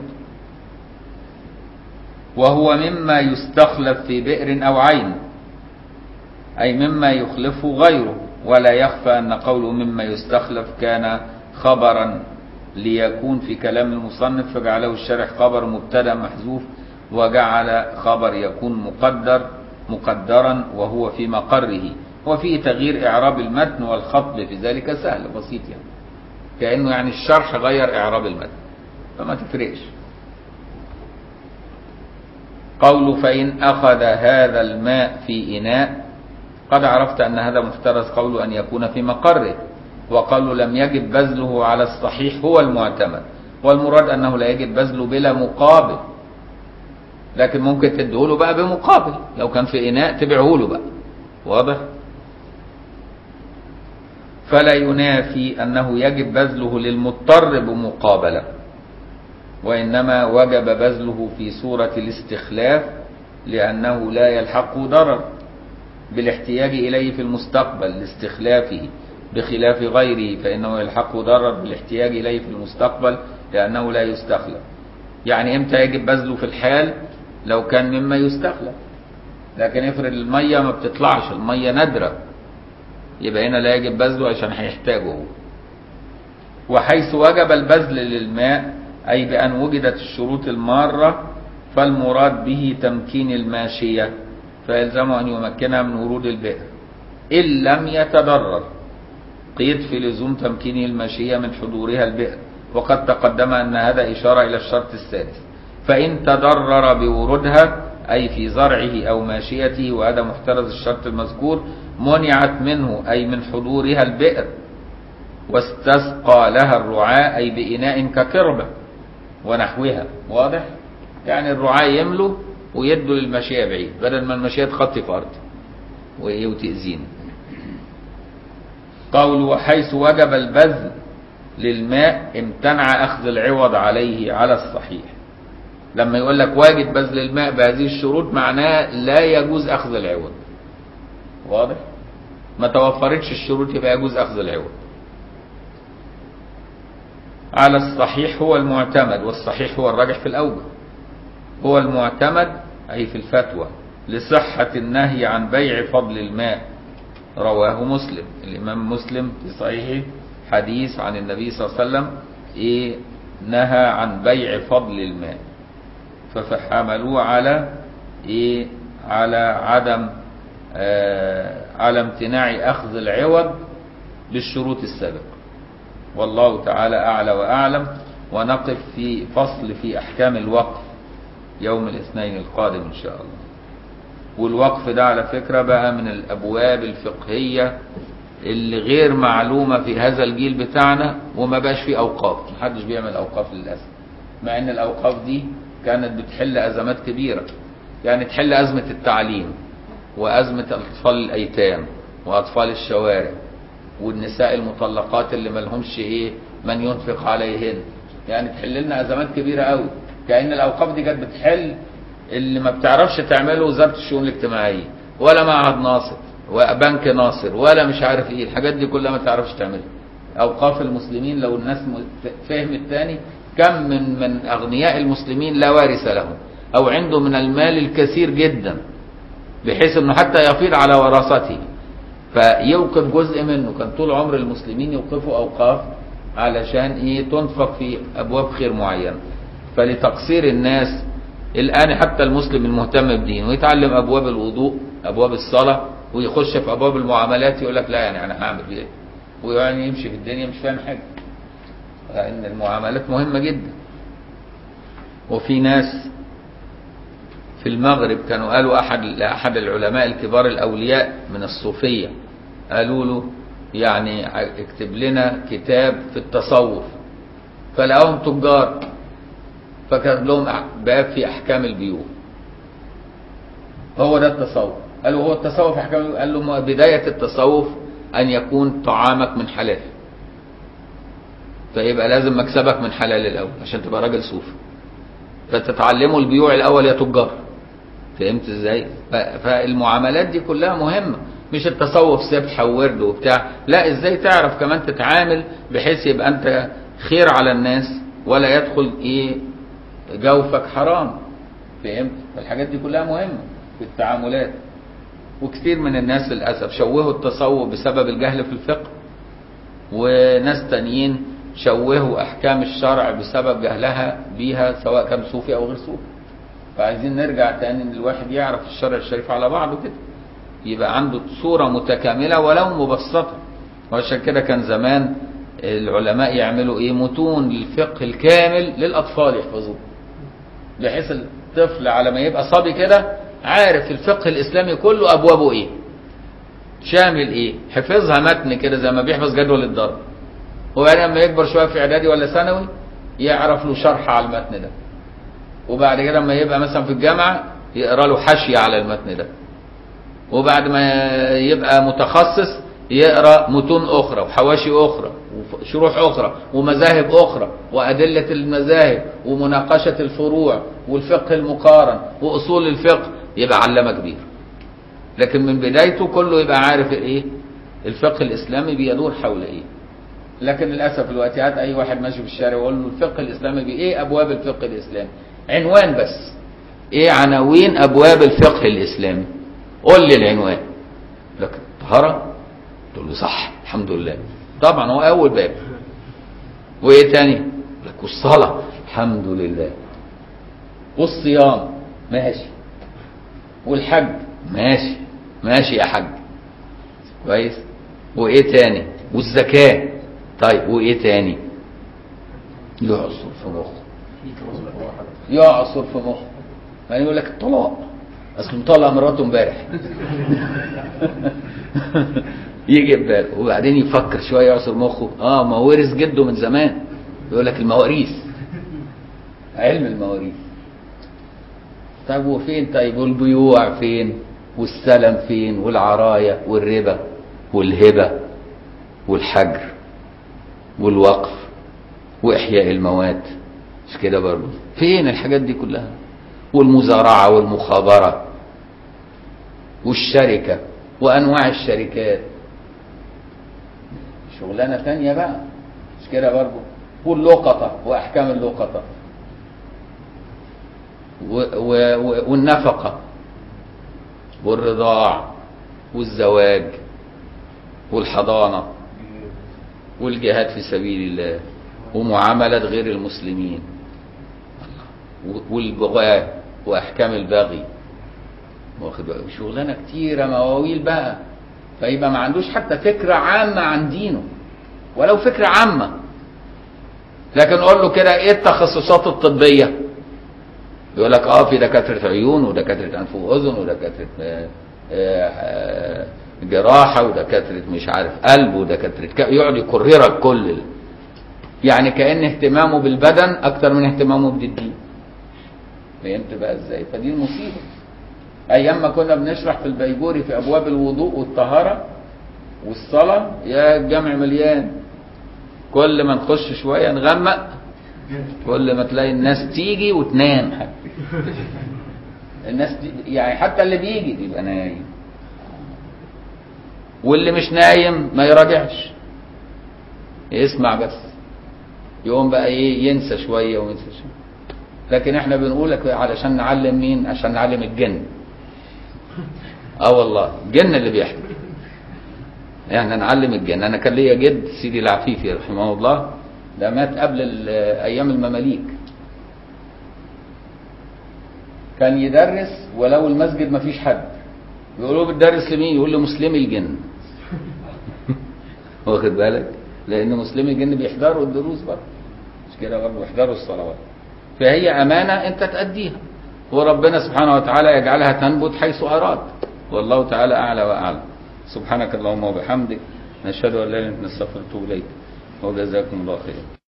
وهو مما يستخلف في بئر أو عين، أي مما يخلفه غيره. ولا يخفى أن قوله مما يستخلف كان خبرا ليكون في كلام المصنف، فجعله الشارح خبر مبتدا محذوف، وجعل خبر يكون مقدر مقدرا وهو في مقره. وفيه تغيير إعراب المتن والخطب في ذلك سهل بسيط، يعني كأنه يعني الشرح غير إعراب المتن، فما تفرقش. قوله فإن أخذ هذا الماء في إناء، قد عرفت أن هذا مفترض قوله أن يكون في مقره، وقالوا لم يجب بذله على الصحيح هو المعتمد، والمراد أنه لا يجب بذله بلا مقابل. لكن ممكن تديهوله بقى بمقابل، لو كان في إناء تبيعه له بقى. واضح؟ فلا ينافي أنه يجب بذله للمضطر بمقابلة، وإنما وجب بذله في صورة الاستخلاف لأنه لا يلحقه ضرر بالاحتياج إليه في المستقبل لاستخلافه، بخلاف غيره فإنه يلحقه ضرر بالاحتياج إليه في المستقبل لأنه لا يستخلف. يعني إمتى يجب بذله؟ في الحال لو كان مما يستخلف، لكن افرض المية ما بتطلعش، المية نادرة، يبقى هنا لا يجب بذله عشان هيحتاجه هو. وحيث وجب البذل للماء أي بأن وجدت الشروط المارة، فالمراد به تمكين الماشية، فيلزمه أن يمكنها من ورود البئر إن لم يتضرر. قيد في لزوم تمكين الماشية من حضورها البئر، وقد تقدم أن هذا إشارة إلى الشرط السادس. فإن تضرر بورودها أي في زرعه أو ماشيته، وهذا محترز الشرط المذكور، منعت منه أي من حضورها البئر، واستسقى لها الرعاء أي بإناء كقربة ونحوها. واضح؟ يعني الرعاء يملوا ويدوا للماشية بعيد بدل ما الماشية تخطي في أرض وتأذين. قول وحيث وجب البذل للماء امتنع أخذ العوض عليه على الصحيح. لما يقول لك واجب بذل الماء بهذه الشروط معناه لا يجوز أخذ العوض. واضح؟ ما توفرتش الشروط يبقى يجوز أخذ العوض. على الصحيح هو المعتمد، والصحيح هو الراجح في الأوجه، هو المعتمد أي في الفتوى، لصحة النهي عن بيع فضل الماء. رواه مسلم، الإمام مسلم في صحيحه حديث عن النبي صلى الله عليه وسلم إيه نهى عن بيع فضل الماء، فحملوه على إيه على عدم آه على امتناع أخذ العوض بالشروط السابقة. والله تعالى أعلى وأعلم. ونقف في فصل في أحكام الوقف يوم الاثنين القادم إن شاء الله. والوقف ده على فكرة بقى من الأبواب الفقهية اللي غير معلومة في هذا الجيل بتاعنا، وما بقاش فيه أوقاف، محدش بيعمل أوقاف للأسف، مع إن الأوقاف دي كانت بتحل أزمات كبيرة. يعني تحل أزمة التعليم، وأزمة أطفال الأيتام، وأطفال الشوارع، والنساء المطلقات اللي ملهمش إيه من ينفق عليهن. يعني تحل لنا أزمات كبيرة قوي، كأن الأوقاف دي كانت بتحل اللي ما بتعرفش تعمله وزارة الشؤون الاجتماعية، ولا معهد ناصر، وبنك ناصر، ولا مش عارف ايه، الحاجات دي كلها ما تعرفش تعملها. أوقاف المسلمين لو الناس فهمت تاني، كم من من أغنياء المسلمين لا وارث لهم، أو عنده من المال الكثير جدا بحيث أنه حتى يفيض على ورثته، فيوقف جزء منه. كان طول عمر المسلمين يوقفوا أوقاف علشان ايه تنفق في أبواب خير معينة. فلتقصير الناس الآن حتى المسلم المهتم بدينه ويتعلم أبواب الوضوء، أبواب الصلاة، ويخش في أبواب المعاملات يقول لك لا يعني أنا هعمل ايه، ويعني يمشي في الدنيا مش فاهم حاجة، لأن المعاملات مهمة جدا. وفي ناس في المغرب كانوا قالوا أحد لأحد العلماء الكبار الأولياء من الصوفية، قالوا له يعني اكتب لنا كتاب في التصوف، فلقاهم تجار فكتب لهم باب في أحكام البيوع. هو ده التصوف. قالوا هو التصوف أحكام البيوع؟ قال له بداية التصوف أن يكون طعامك من حلال، فيبقى لازم مكسبك من حلال الأول عشان تبقى راجل صوفي، فتتعلموا البيوع الأول يا تجار. فهمت ازاي؟ فالمعاملات دي كلها مهمة، مش التصوف سبح وورد وبتاع، لا، ازاي تعرف كمان تتعامل بحيث يبقى انت خير على الناس ولا يدخل ايه جوفك حرام. فهمت؟ فالحاجات دي كلها مهمة في التعاملات. وكثير من الناس للأسف شوهوا التصوف بسبب الجهل في الفقه، وناس تانيين شوهوا أحكام الشرع بسبب جهلها بيها سواء كان صوفي أو غير صوفي. فعايزين نرجع تاني ان الواحد يعرف الشرع الشريف على بعضه كده، يبقى عنده صورة متكاملة ولو مبسطة. وعشان كده كان زمان العلماء يعملوا ايه متون للفقه الكامل للأطفال يحفظوه، بحيث الطفل على ما يبقى صبي كده عارف الفقه الإسلامي كله أبوابه ايه، شامل ايه، حفظها متن كده زي ما بيحفظ جدول الضرب. وبعدين لما يكبر شوية في إعدادي ولا ثانوي يعرف له شرح على المتن ده، وبعد كده لما يبقى مثلا في الجامعة يقرأ له حاشية على المتن ده، وبعد ما يبقى متخصص يقرأ متون أخرى وحواشي أخرى وشروح أخرى ومذاهب أخرى وأدلة المذاهب ومناقشة الفروع والفقه المقارن وأصول الفقه، يبقى علامة كبير. لكن من بدايته كله يبقى عارف إيه الفقه الإسلامي بيدور حول إيه. لكن للأسف الوقت هات أي واحد ماشي في الشارع ويقول له الفقه الإسلامي بإيه أبواب الفقه الإسلامي، عنوان بس، إيه عناوين أبواب الفقه الإسلامي، قول لي العنوان. لكن طهارة تقول له صح الحمد لله طبعا هو أول باب. وإيه تاني؟ لك والصلاة الحمد لله، والصيام ماشي، والحج ماشي ماشي يا حج كويس، وإيه تاني؟ والزكاة طيب، وإيه تاني؟ يعصر في مخه يعصر في مخه يعني يقول لك الطلاق، اصل مطلق مراته امبارح يجي بباله وبعدين يفكر شويه يعصر مخه، اه ما ورث جده من زمان، يقول لك المواريث، علم المواريث. طيب وفين؟ طيب والبيوع فين؟ والسلم فين؟ والعرايه والربا والهبه والحجر والوقف واحياء الموات، مش كده برضه؟ فين الحاجات دي كلها؟ والمزارعه والمخابره والشركه وانواع الشركات، شغلانه ثانيه بقى، مش كده برضه؟ واللقطه واحكام اللقطه والنفقه والرضاع والزواج والحضانه والجهاد في سبيل الله ومعامله غير المسلمين والبغاة واحكام البغي، واخد بالك؟ شغلانه كتيره مواويل بقى. فيبقى ما عندوش حتى فكره عامه عن دينه، ولو فكره عامه. لكن قول له كده ايه التخصصات الطبيه، يقول لك اه في دكاتره عيون ودكاتره انف واذن ودكاتره آه آه جراحه ودكاتره مش عارف قلب ودكاتره ك... يقعد يكررك كل، يعني كأن اهتمامه بالبدن اكتر من اهتمامه بالدين. فهمت بقى ازاي؟ فدي المصيبه. ايام ما كنا بنشرح في البيجوري في ابواب الوضوء والطهاره والصلاه، يا الجامع مليان، كل ما نخش شويه نغمق، كل ما تلاقي الناس تيجي وتنام حتى. الناس دي يعني حتى اللي بيجي بيبقى نايم، واللي مش نايم ما يراجعش، يسمع بس، يقوم بقى ايه ينسى شويه وينسى شويه. لكن احنا بنقول لك علشان نعلم مين؟ عشان نعلم الجن. اه والله الجن اللي بيحكي، يعني نعلم الجن. انا كان ليا جد سيدي العفيفي رحمه الله، ده مات قبل ايام المماليك، كان يدرس ولو المسجد ما فيش حد، يقولوا بتدرس لمين؟ يقول لمسلمي الجن. واخد بالك؟ لان مسلمي الجن بيحضروا الدروس برضه، مش كده برضه؟ بيحضروا الصلوات. فهي امانه انت تأديها، وربنا سبحانه وتعالى يجعلها تنبت حيث اراد، والله تعالى اعلى واعلم. سبحانك اللهم وبحمدك، نشهد ان لا اله الا انت نستغفرك ونتوب اليك، وجزاكم الله خيرا.